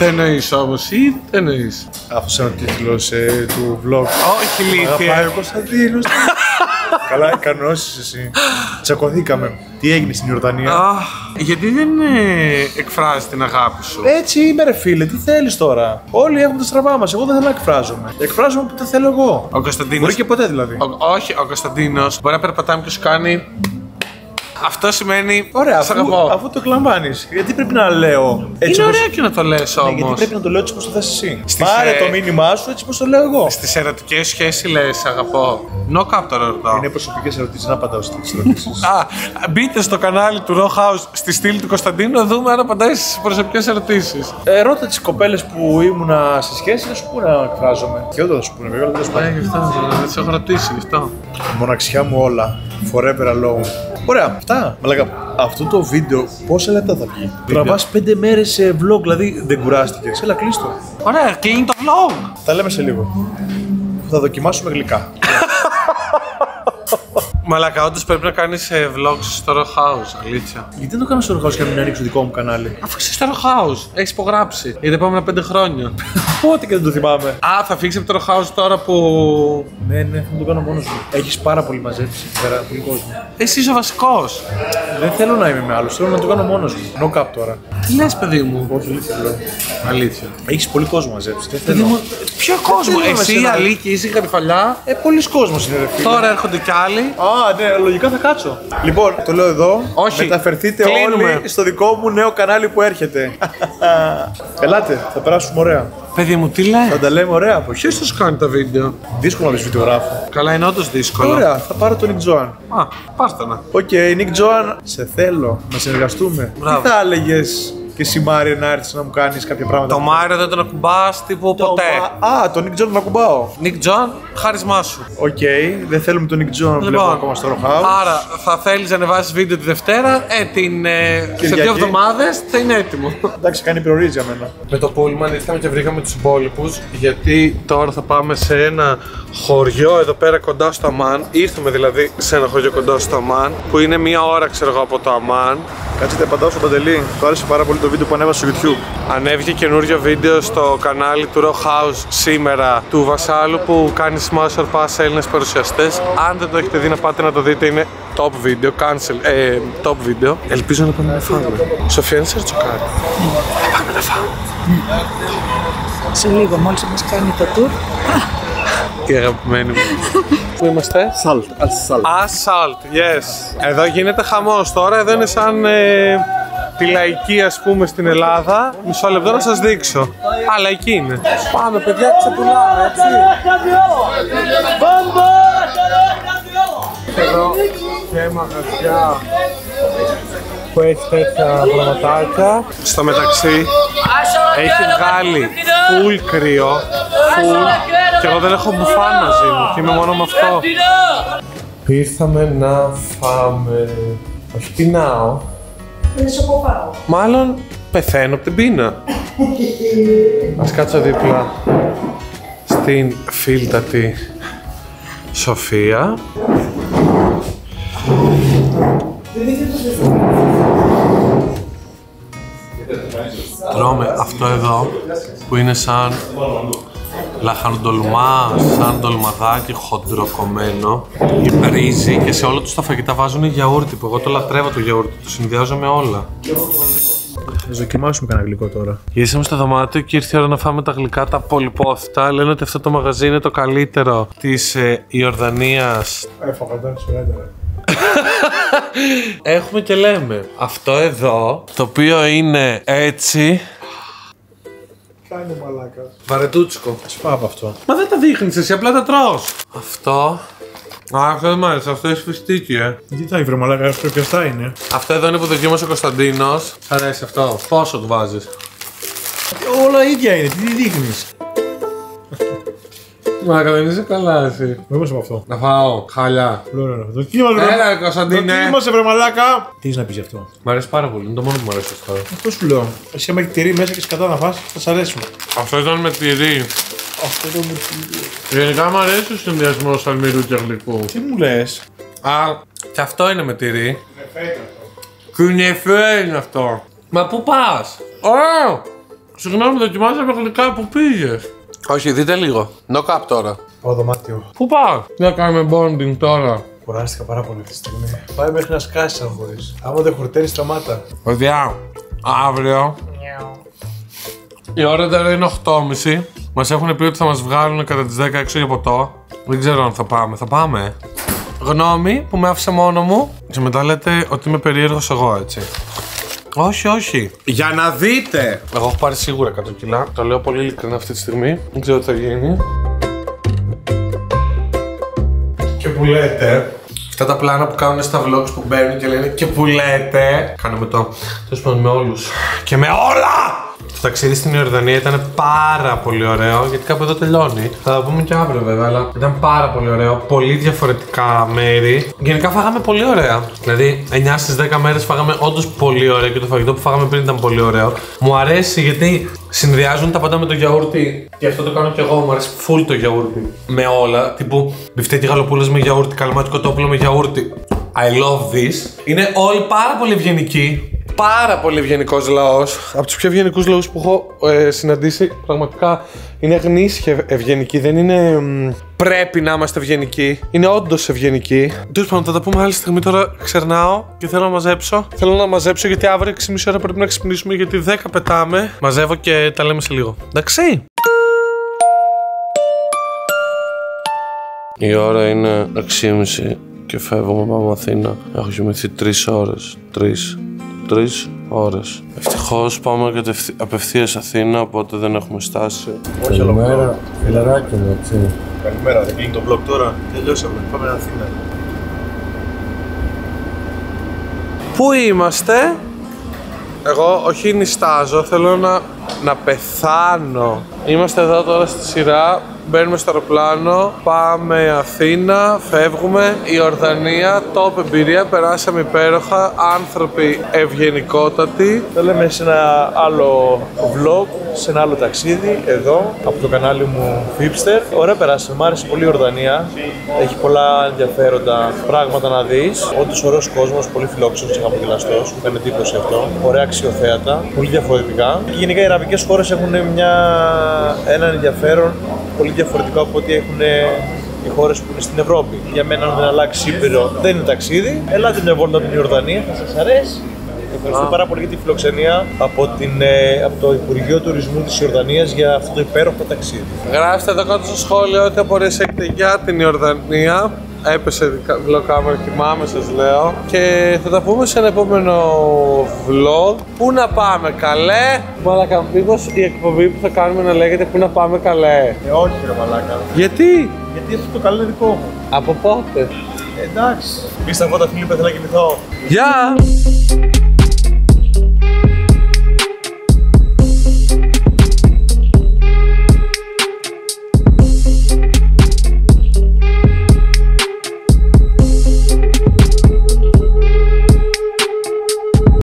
Τι εννοείς όμως, ή τι εννοείς? Αυτό είναι ο τίτλος ε, του vlog. Όχι, ηλίθεια. Αγαπάει ο Κωνσταντίνος. Καλά, κανόνισες εσύ. Τσακωθήκαμε. Τι έγινε στην Ιορδανία? Αχ, γιατί δεν ε, εκφράζει την αγάπη σου? Έτσι είμαι ρε φίλε, τι θέλεις τώρα? Όλοι έχουμε τα στραβά μας, εγώ δεν θέλω να εκφράζομαι. Εκφράζομαι που δεν θέλω εγώ. Ο Κωνσταντίνος. Μπορεί και ποτέ δηλαδή. Ο, όχι, ο Κωνσταντίνος μπορεί να περπατάμε και σου κάνει. Αυτό σημαίνει. Ωραία, σ' αφού, αγαπώ. αφού το κλαμβάνεις, γιατί πρέπει να λέω έτσι? Είναι όπως... ωραίο και να το λες Ναι, όμως. γιατί πρέπει να το λέω έτσι όπως το θες εσύ. Στις, Πάρε ε, το μήνυμά σου έτσι όπως το λέω εγώ. Στις ερωτικές σχέσεις λες αγαπώ. Knock up τώρα ρωτάω. Είναι προσωπικές ερωτήσεις, να απαντάω στις ερωτήσεις. Α, μπείτε στο κανάλι του Raw House στη στήλη του Κωνσταντίνου να δούμε αν απαντάει στις προσωπικές ερωτήσεις. Ε, ρώτα τις κοπέλες που ήμουνα σε σχέση να σου πούνε να εκφράζομαι. Και όντως θα σου πούνε, βέβαια, αλλά δεν σου Ναι, πούνε. γι' αυτό δεν σε έχω ρωτήσει γι' αυτό. Μοναξιά μου όλα. Forever alone. Ωραία, αυτά. Μαλάκα, αυτό το βίντεο πόσα λεπτά θα βγει? Τραβάς πέντε μέρες σε vlog, δηλαδή δεν κουράστηκες? Έλα, κλείστο. Ωραία, κλείνει το vlog. Τα λέμε σε λίγο. Θα δοκιμάσουμε γλυκά. Μαλάκα, όντως πρέπει να κάνεις ε, vlogs στο Raw House, αλήθεια. Γιατί δεν το κάνω στο Ροχάους και να μην ανοίξω δικό μου κανάλι? Αφού είσαι στο Raw House, έχεις υπογράψει για τα επόμενα πέντε χρόνια. Πότε και δεν το θυμάμαι. Α, θα φύγεις από το Raw House τώρα που. Ναι, ναι, θα το κάνω μόνος μου. Έχεις πάρα πολύ μαζέψει πέρα, πολύ κόσμο. Εσύ είσαι ο βασικός. Δεν θέλω να είμαι με άλλους, θέλω να το κάνω μόνος μου. No cap τώρα. Τι λες, παιδί μου? Όχι, αλήθεια λέω. Αλήθεια. Έχεις πολύ κόσμο μαζέψει. Δεν Παιδί θέλω. μου, ποιο κόσμο, θέλω με εσύ, σένα. Αλίκη, είσαι η Γαριφαλιά. Ε, πολλοί κόσμος είναι ρε φίλε. Τώρα έρχονται κι άλλοι. Α, ναι, λογικά θα κάτσω. Λοιπόν, το λέω εδώ. Όχι. Μεταφερθείτε Κλείνουμε. όλοι στο δικό μου νέο κανάλι που έρχεται. Ελάτε, θα περάσουμε ωραία. Παιδί μου, τι λέει. Θα τα λέμε ωραία από εκεί. Ποιος θα σου κάνει τα βίντεο? Δύσκολο να βρεις βιντεογράφο. Καλά, είναι όντως δύσκολο. Ωραία, θα πάρω τον Nick Joan. Α, πάρτε να. Οκ, okay, Nick Joan, σε θέλω να συνεργαστούμε. Μπράβο. Τι θα έλεγες και εσύ Μάριε να έρθεις να μου κάνεις κάποια πράγματα? Το Μάριο δεν τον ακουμπάς τύπου Το ποτέ. Μα- Α, τον Nick Joan να ακουμπάω. Νικ Τζον, χάρισμά σου. Οκ, okay, δεν θέλουμε τον Nick Joan να βλέπουμε ακόμα στο Rockhouse. άρα θα θέλεις να ανεβάσεις βίντεο τη Δευτέρα, ε, την, ε, σε Κυριακή. δύο εβδομάδες θα είναι έτοιμο. Εντάξει, κάνει περιορίζει για μένα. Με το Pullman ήρθαμε και βρήκαμε τους υπόλοιπους, γιατί τώρα θα πάμε σε ένα χωριό εδώ πέρα κοντά στο Αμάν. Ήρθαμε δηλαδή σε ένα χωριό κοντά στο Αμάν, που είναι μία ώρα ξέρω εγώ από το Αμάν. Κάτσετε, απαντάω στο Παντελή. Του άρεσε πάρα πολύ το βίντεο που ανέβασε στο YouTube. Ανέβηκε καινούριο βίντεο στο κανάλι του Raw House σήμερα του Βασάλου που κάνει smash or pass Έλληνες παρουσιαστές. Αν δεν το έχετε δει να πάτε να το δείτε, είναι top video, cancel, ε, top video. Ελπίζω να πάμε να φάμε. Σοφία, είναι σε τσοκάρι. Να πάμε να φάμε. Σε λίγο, μόλις μας κάνει το tour. Η αγαπημένη μου. Πού είμαστε? Salt, al salt. Assault, yes. Εδώ γίνεται χαμός τώρα, εδώ είναι σαν ε, τη λαϊκή ας πούμε στην Ελλάδα. Μισό λεπτό να σας δείξω. Α, λαϊκή είναι. Πάμε παιδιά, ξεπουλάμε, έτσι. Εδώ και μαγαζιά που έχει τέτοια πραγματάκια. Στο μεταξύ έχει βγάλει full κρύο, full, και εγώ δεν έχω μπουφάν μαζί μου και είμαι μόνο με αυτό. Ήρθαμε να φάμε. Όχι, πεινάω. Δεν σε αποπάω. Μάλλον πεθαίνω από την πείνα. Ας κάτσω δίπλα στην φίλτατη Σοφία. Τρώμε αυτό εδώ που είναι σαν λαχανοντολμά, σαν ντολμαδάκι χοντροκομμένο, ρύζι, και σε όλα τους τα φαγητά βάζουν γιαούρτι που εγώ το λατρεύω το γιαούρτι, το συνδυάζω με όλα. Θα δοκιμάσουμε κανένα γλυκό τώρα. Γυρίσαμε στο δωμάτιο και ήρθε η ώρα να φάμε τα γλυκά τα πολυπόθητα. Λένε ότι αυτό το μαγαζί είναι το καλύτερο της ε, Ιορδανίας. Έφαγα, εντάξει, ωραία. Έχουμε και λέμε. Αυτό εδώ, το οποίο είναι έτσι. Κάνει μαλάκα. Βαρετούτσικο. Ας φάω από αυτό. Μα δεν τα δείχνεις εσύ, απλά τα τρως. Αυτό. Α, αυτό δεν μ' άρεσε, αυτό έχει φιστίκι, ε. Κοιτάει βρε μαλάκα, αυτό και αυτά είναι. Αυτό εδώ είναι που δοκίμασε ο Κωνσταντίνος. Σ' αρέσει αυτό. Πόσο του βάζεις? Όλα ίδια είναι, τι δείχνεις? Μάκα, δεν είσαι καλά εσύ. Εγώ είμαι αυτό. Να φάω, χάλια. Δοκίμασε βρε. Έλα, Κωνσταντίνε. Δοκίμασε βρε μαλάκα. Τι έχεις να πεις γι' αυτό? Μ' αρέσει πάρα πολύ, είναι το μόνο που μου αρέσει αυτό. Αυτό σου λέω. Εσύ άμα έχει τυρί μέσα και σκατά να φας, θα σ' αρέσουν. Αυτό ήταν με τυρί. Αυτό το μου τυρί. Γενικά μου αρέσει ο συνδυασμός αλμυρού και γλυκού. Τι μου λες? Α, και αυτό είναι με τυρί. Κουνεφέ είναι αυτό. Μα πού πας? Ω! Συγγνώμη, δοκιμάζαμε γλυκά που πήγες. Όχι, δείτε λίγο. Knock up τώρα. Πάω δωμάτιο. Πού πάω? Δεν κάνουμε bonding τώρα. Κουράστηκα πάρα πολύ αυτή τη στιγμή. Πάει μέχρι να σκάσει αν μπορείς. Άμα δεν χορταίνεις, σταμάτα. Παιδιά, αύριο η ώρα τώρα είναι οκτώ και μισή. Μας έχουν πει ότι θα μας βγάλουν κατά τις δέκα έξω για ποτό. Δεν ξέρω αν θα πάμε. Θα πάμε. Γνώμη που με άφησε μόνο μου. Και μετά λέτε ότι είμαι περίεργος εγώ, έτσι. Όχι, όχι. Για να δείτε! Εγώ έχω πάρει σίγουρα εκατό κιλά. Το λέω πολύ ειλικρινά αυτή τη στιγμή. Δεν ξέρω τι θα γίνει. Και που λέτε, αυτά τα πλάνα που κάνουν στα vlogs που μπαίνουν και λένε και που λέτε. Κάνουμε το. Τέλος πάντων με όλους. Και με όλα! Το ταξίδι στην Ιορδανία ήταν πάρα πολύ ωραίο, γιατί κάπου εδώ τελειώνει. Θα τα πούμε και αύριο βέβαια, αλλά ήταν πάρα πολύ ωραίο. Πολύ διαφορετικά μέρη. Γενικά φάγαμε πολύ ωραία. Δηλαδή, εννιά στις δέκα μέρες φάγαμε όντως πολύ ωραία και το φαγητό που φάγαμε πριν ήταν πολύ ωραίο. Μου αρέσει γιατί συνδυάζουν τα πάντα με το γιαούρτι. Και αυτό το κάνω κι εγώ. Μου αρέσει full το γιαούρτι. Με όλα. Τύπου μπιφτέκι γαλοπούλες με γιαούρτι, καλαμάτι κοτόπουλο με γιαούρτι. I love this. Είναι όλοι πάρα πολύ ευγενικοί. Πάρα πολύ ευγενικός λαός. Από τους πιο ευγενικούς λαούς που έχω ε, συναντήσει. Πραγματικά είναι γνήσια ευγενικοί. Δεν είναι μ, πρέπει να είμαστε ευγενικοί. Είναι όντως ευγενικοί. Τέλος πάντων, θα τα πούμε άλλη στιγμή. Τώρα ξερνάω και θέλω να μαζέψω. Θέλω να μαζέψω γιατί αύριο έξι και μισή ώρα πρέπει να ξυπνήσουμε. Γιατί δέκα πετάμε. Μαζεύω και τα λέμε σε λίγο. Εντάξει. Η ώρα είναι έξι και μισή και φεύγουμε, πάμε Αθήνα. Έχω κοιμηθεί τρεις ώρες. Τρεις. Τρεις ώρες. Ευτυχώς πάμε κατευθύ... απευθείας Αθήνα, οπότε δεν έχουμε στάση. Όχι καλημέρα, φιλαράκι μου, έτσι. Καλημέρα, δεν κλείνει το vlog τώρα. Τελειώσαμε, πάμε Αθήνα. Πού είμαστε? Εγώ όχι νηστάζω, θέλω να, να πεθάνω. Είμαστε εδώ τώρα στη σειρά. Μπαίνουμε στο αεροπλάνο, πάμε Αθήνα, φεύγουμε. Ιορδανία, top εμπειρία, περάσαμε υπέροχα, άνθρωποι ευγενικότατοι. Το λέμε σε ένα άλλο vlog, σε ένα άλλο ταξίδι, εδώ, από το κανάλι μου Fipster. Ωραία περάσαμε, μου άρεσε πολύ η Ιορδανία. Έχει πολλά ενδιαφέροντα πράγματα να δεις. Όντως ωραίος κόσμος, πολύ φιλόξενος και χαμογελαστός, μου κάνει εντύπωση αυτό. Ωραία αξιοθέατα, πολύ διαφορετικά. Και γενικά οι αραβικές χώρες έχουν μια... ένα ενδιαφέρον πολύ διαφορετικό από ό,τι έχουν οι χώρες που είναι στην Ευρώπη. Για μένα, αν δεν αλλάξει ήπειρο, δεν είναι ταξίδι. Ελάτε μια βόλτα από την Ιορδανία, θα σας αρέσει. Ευχαριστώ πάρα πολύ για τη φιλοξενία από, την, από το Υπουργείο Τουρισμού της Ιορδανίας για αυτό το υπέροχο ταξίδι. Γράψτε εδώ κάτω στο σχόλιο ό,τι απορίες έχετε για την Ιορδανία. Έπεσε vlog-camera, θυμάμαι σας λέω. Και θα τα πούμε σε ένα επόμενο vlog. Πού να πάμε καλέ? Μαλάκα, μήπως η εκπομπή που θα κάνουμε να λέγεται Πού να πάμε καλέ? Ε, όχι ρε μαλάκα. Γιατί? Γιατί αυτό το καλό είναι δικό μου. Από πότε? Ε, εντάξει. Πίστα εγώ τα Φίλιππα, θέλω να κοιμηθώ. Γεια!